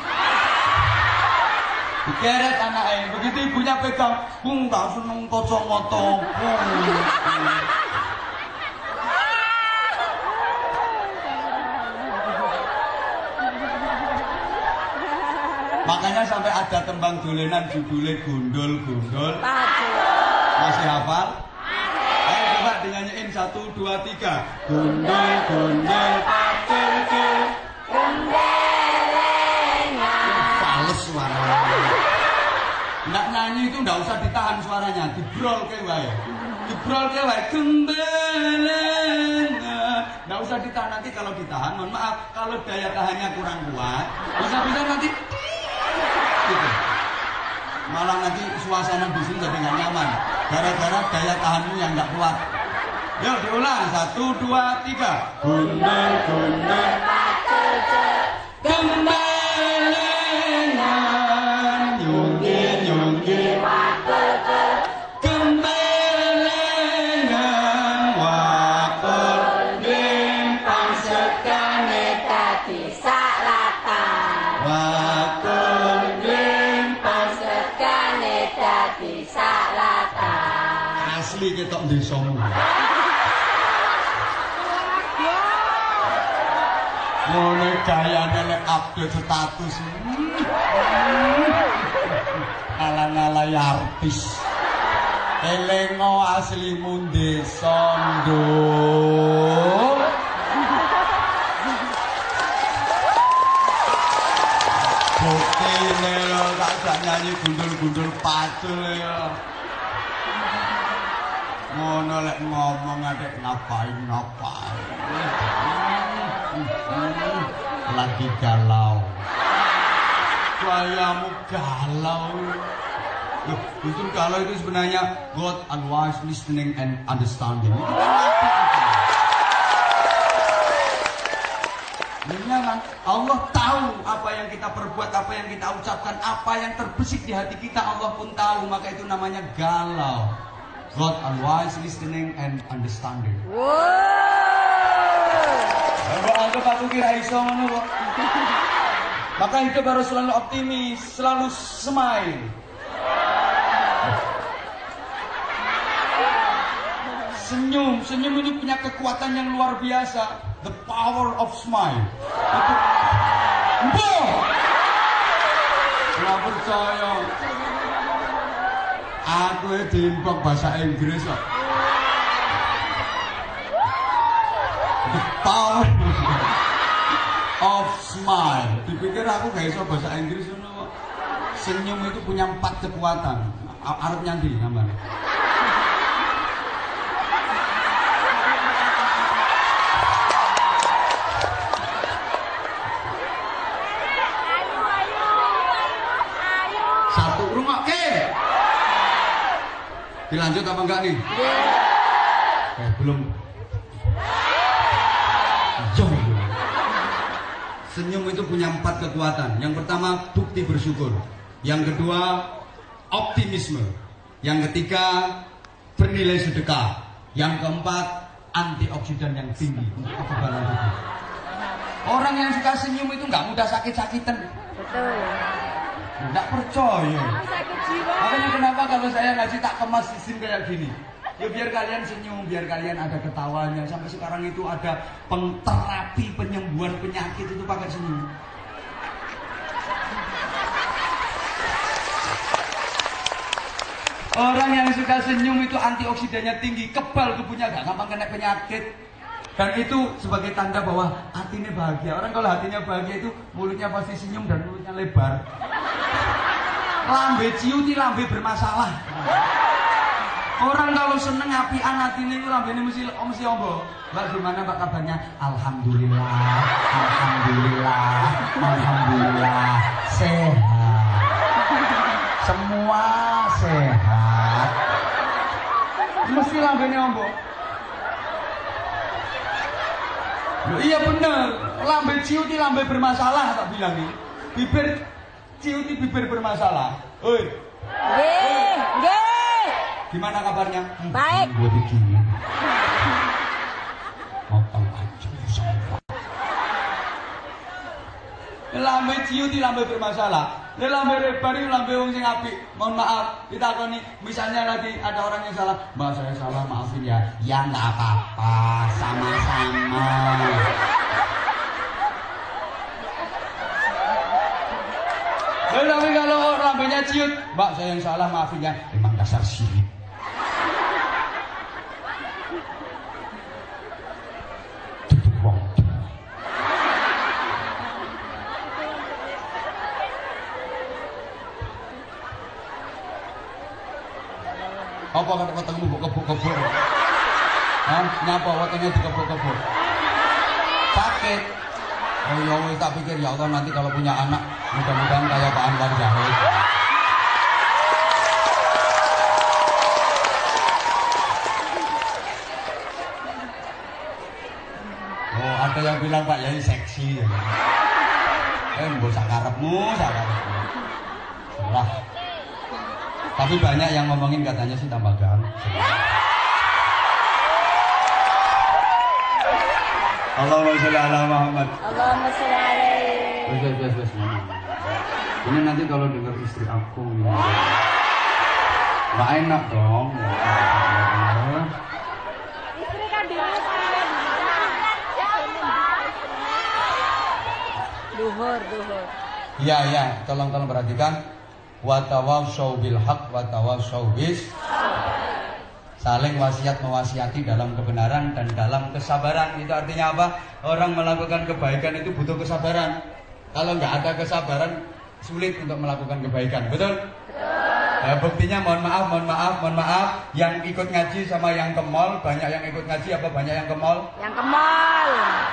Digeret anaknya, begitu ibunya pegang, "Bu, tak seneng kacamata, Bu." Makanya sampai ada tembang dolenan judulnya Gondol-Gondol. Masih hafal? Ayo coba dinyanyiin 1, 2, 3. Gondol-Gondol pacul-cul. Fales suaranya. Nggak nyanyi itu nggak usah ditahan suaranya, dibrol ke wae. Gembelengan. Nggak usah ditahan, nanti kalau ditahan, mohon maaf, kalau daya tahannya kurang kuat, bisa-bisa nanti gitu. Malah nanti suasana di sini jadi nggak nyaman gara-gara daya tahanmu yang nggak kuat. Yuk diulang, 1, 2, 3. Gondol-gondol gembelengan, nyunggir-nyunggir gembelengan, wakul limpang sekane Dadi salatan. wakul Dadi salatan. asli ketok desamu. Ngono gayane lek update status. Ala-ala artis. Elengo aslimu desa nduk. Buktine lho tak nyanyi gundul-gundul pacul ya. Ngono lek ngomong adek ngapain. Lagi galau. Gayamu galau. Loh, justru galau itu sebenarnya God advice, listening and understanding. Benar kan? Allah tahu apa yang kita perbuat, apa yang kita ucapkan, apa yang terbesit di hati kita, Allah pun tahu. Maka itu namanya galau. God advice, listening and understanding. Anggap aku kira iso ngono kok. Maka hidup harus selalu optimis, selalu smile. Senyum itu punya kekuatan yang luar biasa. The power of smile. Itu nggak percaya. Aku diimpok bahasa Inggris kok. The power of smile. Dipikir aku gak iso bahasa Inggris ngono kok. Senyum itu punya 4 kekuatan. Arep nyandi gambar. Dilanjut apa enggak nih? Belum. Jom. Senyum itu punya 4 kekuatan. Yang pertama, bukti bersyukur. Yang kedua, optimisme. Yang ketiga, bernilai sedekah. Yang keempat, antioksidan yang tinggi untuk kekebalan tubuh. Orang yang suka senyum itu nggak mudah sakit-sakitan. Betul. Nggak percaya. Sakit jiwa. Makanya kenapa kalau saya ngaji tak kemas sistem kayak gini? Ya biar kalian senyum, biar kalian ada ketawanya. Sampai sekarang itu ada terapi penyembuhan penyakit itu pakai senyum. Orang yang suka senyum itu antioksidannya tinggi, kebal tubuhnya, gak gampang kena penyakit. Dan itu sebagai tanda bahwa hatinya bahagia. Orang kalau hatinya bahagia itu mulutnya pasti senyum dan mulutnya lebar. Lambe ciuti lambe bermasalah. Orang kalau seneng apian hatinya itu lambe ini mesti ombo. Mbak gimana Mbak kabarnya? Alhamdulillah, alhamdulillah, alhamdulillah sehat. Semua sehat. Mesti lambe ini ombo. Loh, iya bener, lambe ciuti lambe bermasalah tak bilang nih. Bibir ciuti bibir bermasalah. Oi. Nggih. Gimana kabarnya? Baik. Gue begini. Ngomong aja sama. Lambe ciuti lambe bermasalah. Lambe lebar itu lambe wong sing apik. Mohon maaf, ditakoni misalnya lagi ada orang yang salah, "Mbak saya salah, maafin ya." Ya enggak apa-apa, sama-sama. Tapi kalau lambenya ciut, "Mbak saya yang salah, maafin ya." Emang dasar sirik. Apa kata ketemu kebuk-kebuk? Nyapa watanya dikebuk-kebuk? Sakit. Oh ya wis tak pikir ya Allah nanti kalau punya anak mudah-mudahan kayak Pak Anwar Zahid. Oh ada yang bilang Pak Yai seksi. Mbok sakarepmu. Salah. Tapi banyak yang ngomongin katanya sih tambah ganteng. Allahumma sholli ala Muhammad. Allahumma sholli alaihi. Wes. Ini nanti kalau dengar istri aku nggak enak dong. Istri kan dulu duhur. Iya, tolong perhatikan. Wa tawassaw bil haq wa tawassaw bis. Saling wasiat mewasiati dalam kebenaran dan dalam kesabaran. Itu artinya apa? Orang melakukan kebaikan itu butuh kesabaran. Kalau nggak ada kesabaran, sulit untuk melakukan kebaikan. Betul? Nah, buktinya mohon maaf. Yang ikut ngaji sama yang ke mall, banyak yang ikut ngaji apa banyak yang ke mall? Yang ke mall.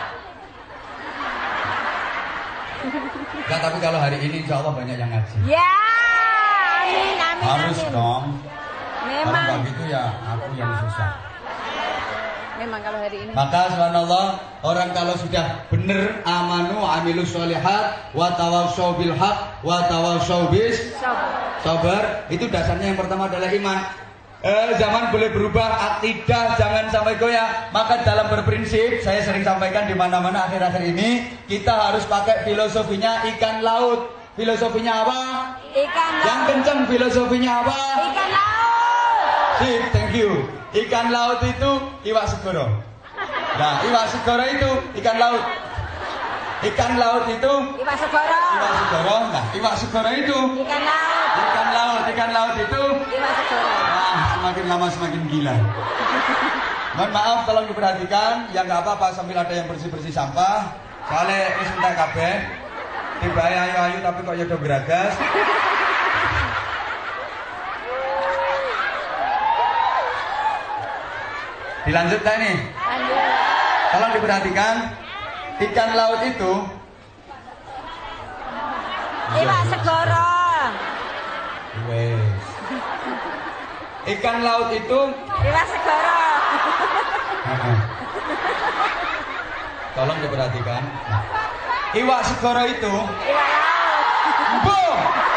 Nah, tapi kalau hari ini insya Allah banyak yang ngaji. Ya, amin. Harus dong. Kalau Memang. nggak gitu ya aku yang susah. Memang kalau hari ini. Maka subhanallah, orang kalau sudah benar amanu amilus sholihat wa tawassaw bil haq wa tawassaw bis sabar, itu dasarnya yang pertama adalah iman. Zaman boleh berubah, akidah jangan sampai goyah. Maka dalam berprinsip, saya sering sampaikan di mana-mana akhir-akhir ini, kita harus pakai filosofinya ikan laut. Filosofinya apa? Ikan laut. Yang kenceng filosofinya apa? Ikan laut. Sip, thank you. Ikan laut itu iwak segoro. Nah, iwak segoro itu ikan laut. Ikan laut itu Iwak segoro. iwak segoro. Nah, iwak segoro itu Ikan laut. Ikan laut itu Iwak segoro. semakin lama semakin gila. Mohon maaf, tolong diperhatikan. Ya nggak apa-apa sambil ada yang bersih-bersih sampah. Soalnya wis entek kabeh. Tiba ayu-ayu tapi kok ya udah geragas. Dilanjutkan nih. Lanjut. Tolong diperhatikan. Ikan laut itu Iwak segoro. wes. Ikan laut itu Iwa segoro. tolong diperhatikan. Iwak segoro itu Iwa laut. Boom.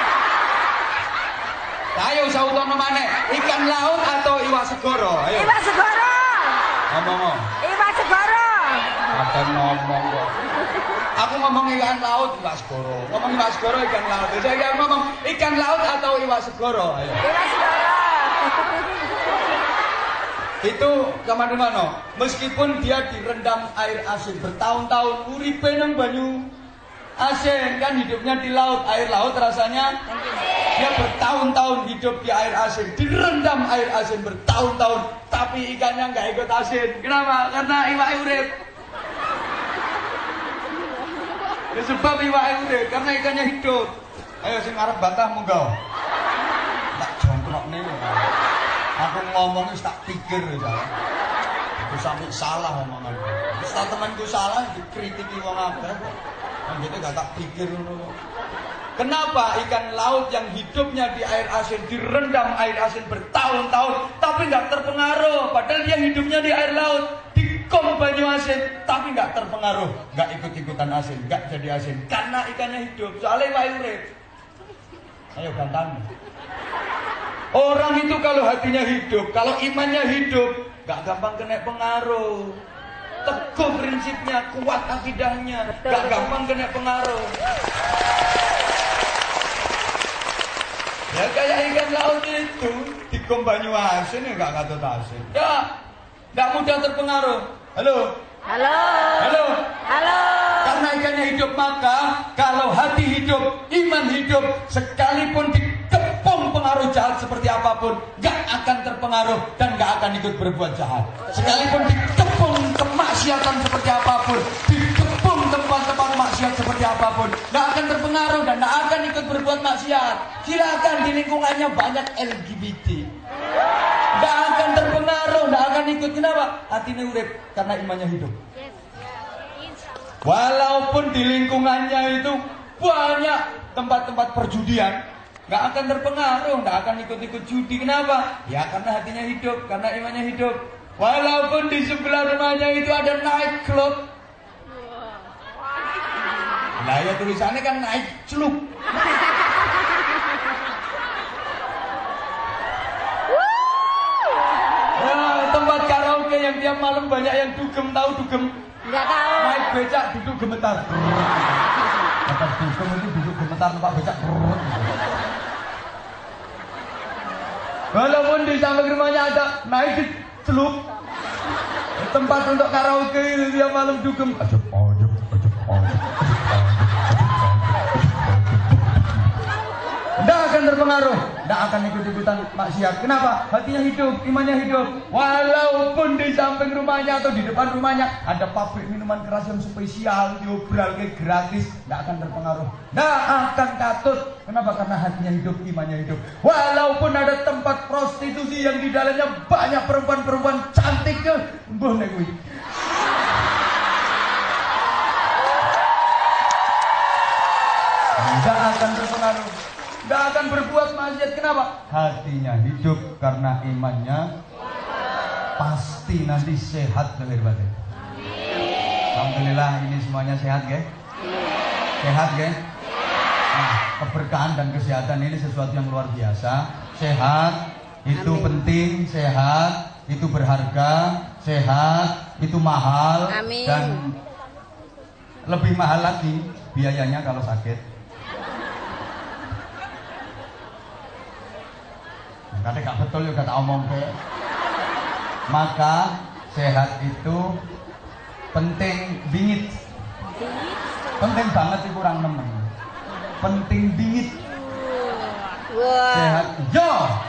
Ayo sautono maneh, ikan laut atau iwak segoro? Ayo. Iwa segoro. Ngomong. Iwa segoro. Akan ngomong kok. Aku ngomong ikan laut, iwak segoro. Ngomong iwak segoro, ikan laut. Saya ngomong ikan laut atau iwak segoro? Ayo. Iwa segoro. Itu kemana-mana. Meskipun dia direndam air asin bertahun-tahun, uripe nang banyu asin kan hidupnya di laut, air laut rasanya dia bertahun-tahun hidup di air asin, direndam air asin bertahun-tahun, tapi ikannya nggak ikut asin. Kenapa? Karena iwak urip. Ya, sebab iwak urip, karena ikannya hidup. Ayo sing arep bantah monggo. Tak jongkrok nih. Aku ngomongnya tak pikir ya. Aku sampai salah omongan. Setelah temanku salah dikritiki wong akeh. Kan gitu gak tak pikir ngono. Kenapa ikan laut yang hidupnya di air asin, direndam air asin bertahun-tahun tapi nggak terpengaruh, padahal dia hidupnya di air laut, dikom banyu asin tapi nggak terpengaruh, nggak ikut-ikutan asin, nggak jadi asin karena ikannya hidup. Soalnya iwak urip. Ayo bantang. Orang itu kalau hatinya hidup, kalau imannya hidup, gak gampang kena pengaruh. Teguh prinsipnya, kuat akidahnya, gak gampang kena pengaruh. Ya kayak ikan laut itu, dikom banyu asin ya gak katut asin. Ya, gak mudah terpengaruh. Halo? Halo. Halo? Halo. Karena ikannya hidup, maka kalau hati hidup, iman hidup, sekalipun dikepung pengaruh jahat seperti apapun, gak akan terpengaruh dan gak akan ikut berbuat jahat. Sekalipun dikepung kemaksiatan seperti apapun, dikepung tempat-tempat maksiat seperti apapun, gak akan terpengaruh dan gak akan ikut berbuat maksiat. Silakan di lingkungannya banyak LGBT, gak akan terpengaruh, gak akan ikut. Kenapa? Hatinya urip karena imannya hidup. Walaupun di lingkungannya itu banyak tempat-tempat perjudian, nggak akan terpengaruh, nggak akan ikut-ikut judi. Kenapa? Ya karena hatinya hidup, karena imannya hidup. Walaupun di sebelah rumahnya itu ada night club, lah ya tulisannya kan night club. Tempat karaoke yang tiap malam banyak yang dugem, tahu dugem? Enggak tahu. Naik becak duduk gemetar. Kata dugem itu duduk gemetar tempat becak. Walaupun di samping rumahnya ada naik celup, tempat untuk karaoke itu tiap malam dugem. Ajep. Tidak akan terpengaruh, tidak akan ikut-ikutan maksiat. Kenapa? Hatinya hidup, imannya hidup. Walaupun di samping rumahnya atau di depan rumahnya ada pabrik minuman keras yang spesial, diobral kayak gratis, tidak akan terpengaruh, tidak akan katut. Kenapa? Karena hatinya hidup, imannya hidup. Walaupun ada tempat prostitusi yang di dalamnya banyak perempuan-perempuan cantik, mbuh nek kuwi. Tidak akan terpengaruh, tidak akan berbuat maksiat. Kenapa? Hatinya hidup karena imannya pasti nanti sehat lahir batin. Alhamdulillah ini semuanya sehat, guys. Sehat, guys. Nah, keberkahan dan kesehatan ini sesuatu yang luar biasa. Sehat itu penting, sehat itu berharga, sehat itu mahal. Amin. Dan lebih mahal lagi biayanya kalau sakit. Kadang gak betul juga tak omong ke. Maka sehat itu penting bingit. Penting banget sih, kurang nemen. Penting bingit. Wah. Sehat yo.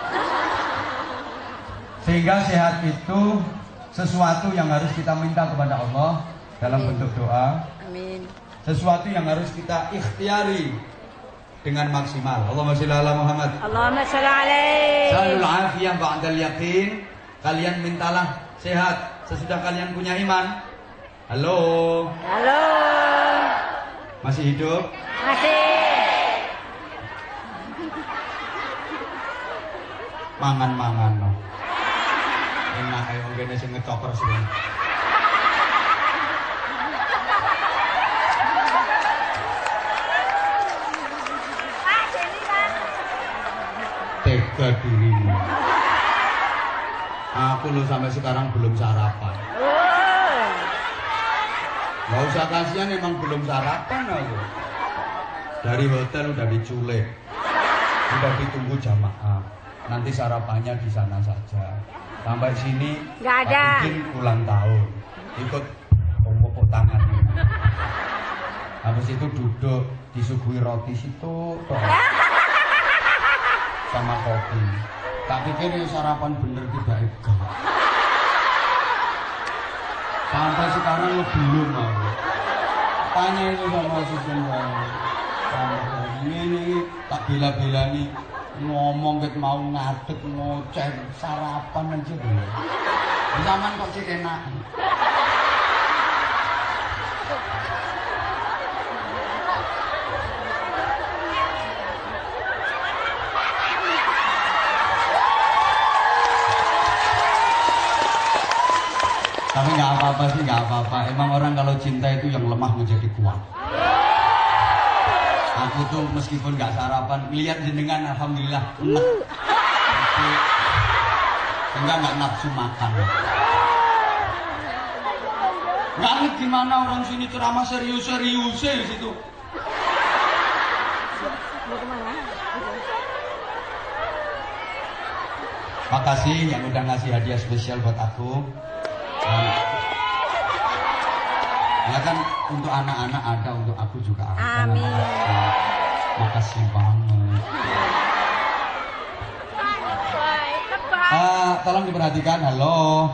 Sehingga sehat itu sesuatu yang harus kita minta kepada Allah dalam bentuk doa. Amin. Sesuatu yang harus kita ikhtiari dengan maksimal. Allahumma sholli ala Muhammad. Allahumma sholli alaihi. Salul afiyah ba'dal yaqin. Kalian mintalah sehat sesudah kalian punya iman. Halo. Halo. Masih hidup? Masih. mangan-mangan no. Enak ae wong kene sing ngecoper sih. Tega dirimu. Aku lo sampai sekarang belum sarapan. Gak usah kasihan, emang belum sarapan aku. Dari hotel udah diculik, udah ditunggu jamaah. Nanti sarapannya di sana saja. Sampai sini nggak ada. mungkin ulang tahun, ikut pokok tangannya. Habis itu duduk disuguhi roti situ sama kopi. Tak pikir ini sarapan bener tidak enggak. Sampai sekarang lo belum mau. Tanya itu sama asisten saya. Ini tak bela-bela nih ngomong ket mau ngadeg ngoceh sarapan aja dulu. Zaman kok sih enak. Tapi nggak apa-apa sih, nggak apa-apa. Emang orang kalau cinta itu yang lemah menjadi kuat. Aku tuh meskipun nggak sarapan, lihat jenengan alhamdulillah enak. Enggak nafsu makan. Nggak ngerti gimana orang sini ceramah serius-serius di situ. Makasih yang udah ngasih hadiah spesial buat aku. Ya kan untuk anak-anak ada, untuk aku juga ada. Amin. Makasih banget. Tolong diperhatikan. Halo.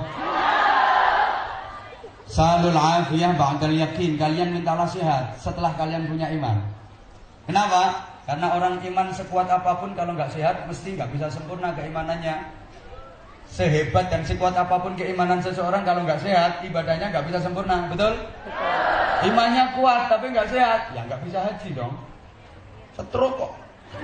Salul afiyah ba'dal yakin. Kalian mintalah sehat setelah kalian punya iman. Kenapa? Karena orang iman sekuat apapun kalau nggak sehat mesti nggak bisa sempurna keimanannya. Sehebat dan sekuat apapun keimanan seseorang kalau nggak sehat, ibadahnya nggak bisa sempurna, betul? Imannya kuat tapi nggak sehat, ya nggak bisa haji dong. Setruk kok.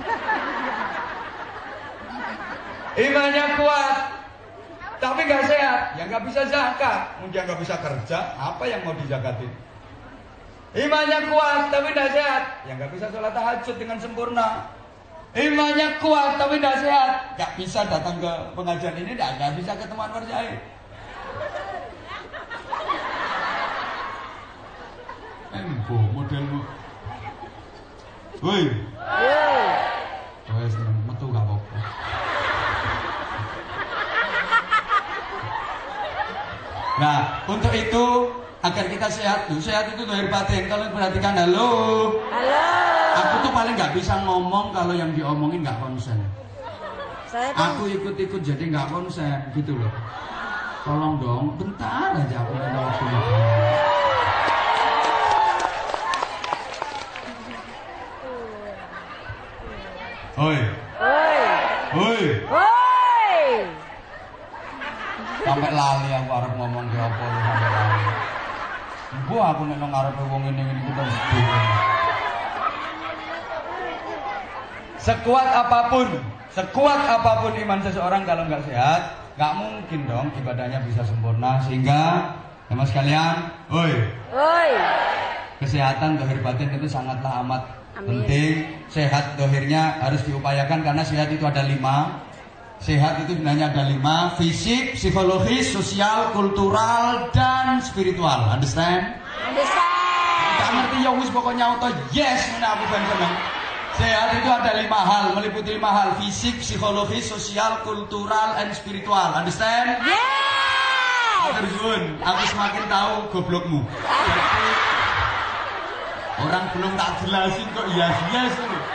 Imannya kuat tapi nggak sehat, ya nggak bisa zakat. Mungkin nggak bisa kerja, apa yang mau dizakatin? Imannya kuat tapi nggak sehat, ya nggak bisa sholat tahajud dengan sempurna. Imannya kuat tapi tidak sehat, nggak bisa datang ke pengajian ini, nggak bisa ketemu Anwar Zahid. Embo modelmu. Woi. Woi, seneng metu gak apa-apa. Nah, untuk itu agar kita sehat, sehat itu lahir batin. Kalau perhatikan, halo. Aku tuh paling nggak bisa ngomong kalau yang diomongin nggak konsen. Aku ikut-ikut jadi nggak konsen gitu loh. Tolong dong, bentar aja aku minta waktu. Oi. Sampai lali aku arep ngomong ke apa lu sampai lali. Gua aku nek nang ngarepe wong ngene iki terus. Sekuat apapun iman seseorang kalau nggak sehat, nggak mungkin dong ibadahnya bisa sempurna. Sehingga teman sekalian, kesehatan dohir batin itu sangatlah amat penting. Sehat dohirnya harus diupayakan karena sehat itu ada 5. Sehat itu sebenarnya ada 5: fisik, psikologis, sosial, kultural, dan spiritual. Understand? Gak ngerti ya wis pokoknya auto yes mana aku ben seneng. Sehat itu ada 5 hal, meliputi 5 hal: fisik, psikologis, sosial, kultural, and spiritual. Understand? Yes. Terjun, aku semakin tahu goblokmu. Jadi, orang belum tak jelasin kok yes.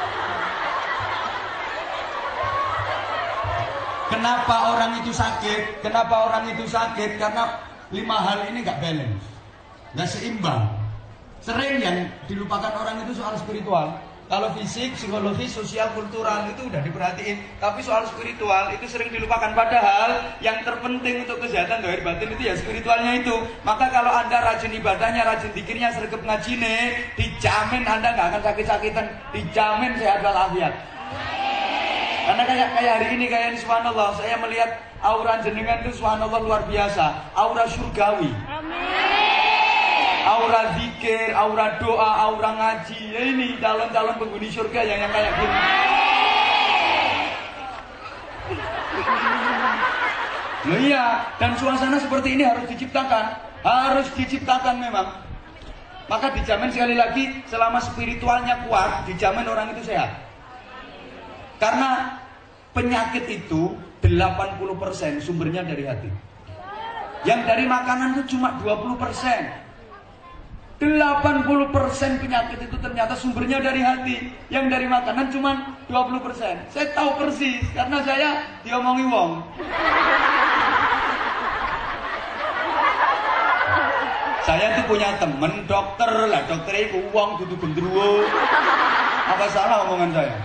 Kenapa orang itu sakit? Karena 5 hal ini nggak balance, nggak seimbang. Sering yang dilupakan orang itu soal spiritual. Kalau fisik, psikologi, sosial, kultural itu udah diperhatiin, tapi soal spiritual itu sering dilupakan. Padahal yang terpenting untuk kesehatan dohir batin itu ya spiritualnya itu. Maka kalau Anda rajin ibadahnya, rajin zikirnya, sergap ngajine, dijamin Anda nggak akan sakit-sakitan, dijamin sehat walafiat. Karena kayak hari ini kayak ini, subhanallah, saya melihat aura jenengan itu subhanallah luar biasa, aura surgawi. Aura zikir, aura doa, aura ngaji. Ya ini calon-calon penghuni surga yang kayak gini. Loh iya, dan suasana seperti ini harus diciptakan memang. Maka dijamin sekali lagi, selama spiritualnya kuat, dijamin orang itu sehat. Karena penyakit itu 80% sumbernya dari hati. Yang dari makanan itu cuma 20%. 80% penyakit itu ternyata sumbernya dari hati. Yang dari makanan cuma 20%. Saya tahu persis karena saya diomongi wong. Saya tuh punya temen dokter lah, dokternya itu wong dudu gendruwo. Apa salah omongan saya?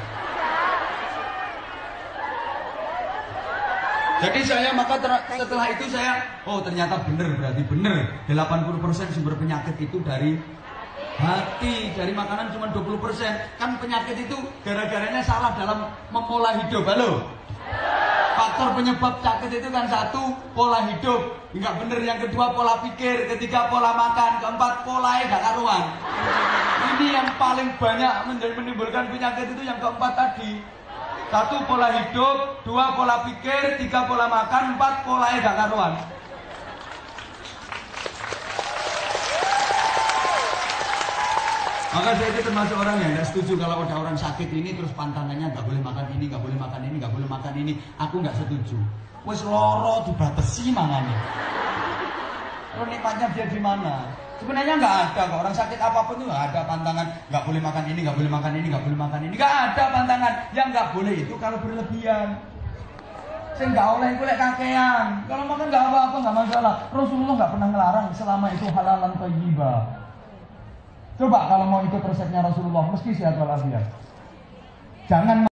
Jadi saya setelah itu saya, oh ternyata benar, berarti benar 80% sumber penyakit itu dari hati, dari makanan cuma 20%. Kan penyakit itu gara-garanya salah dalam mempola hidup. Halo? Faktor penyebab sakit itu kan satu, pola hidup, nggak bener. Yang kedua pola pikir, ketiga pola makan, keempat pola gak karuan. Ini yang paling banyak menimbulkan penyakit itu yang keempat tadi. Satu pola hidup, dua pola pikir, tiga pola makan, empat pola gak karuan. Maka saya itu termasuk orang yang tidak setuju kalau ada orang sakit ini terus pantangannya nggak boleh makan ini, nggak boleh makan ini, nggak boleh makan ini. Aku nggak setuju. Wes loro dibatasi mangannya. Terus nikmatnya dia di mana? Sebenarnya nggak ada kok, orang sakit apapun itu nggak ada pantangan. Nggak boleh makan ini, nggak boleh makan ini, nggak boleh makan ini. Nggak ada pantangan. Yang nggak boleh itu kalau berlebihan. Saya nggak oleh kulek kakean. Kalau makan nggak apa-apa, nggak masalah. Rasulullah nggak pernah ngelarang selama itu halalan thayyibah. Coba kalau mau ikut resepnya Rasulullah, mesti sehat walafiat. Jangan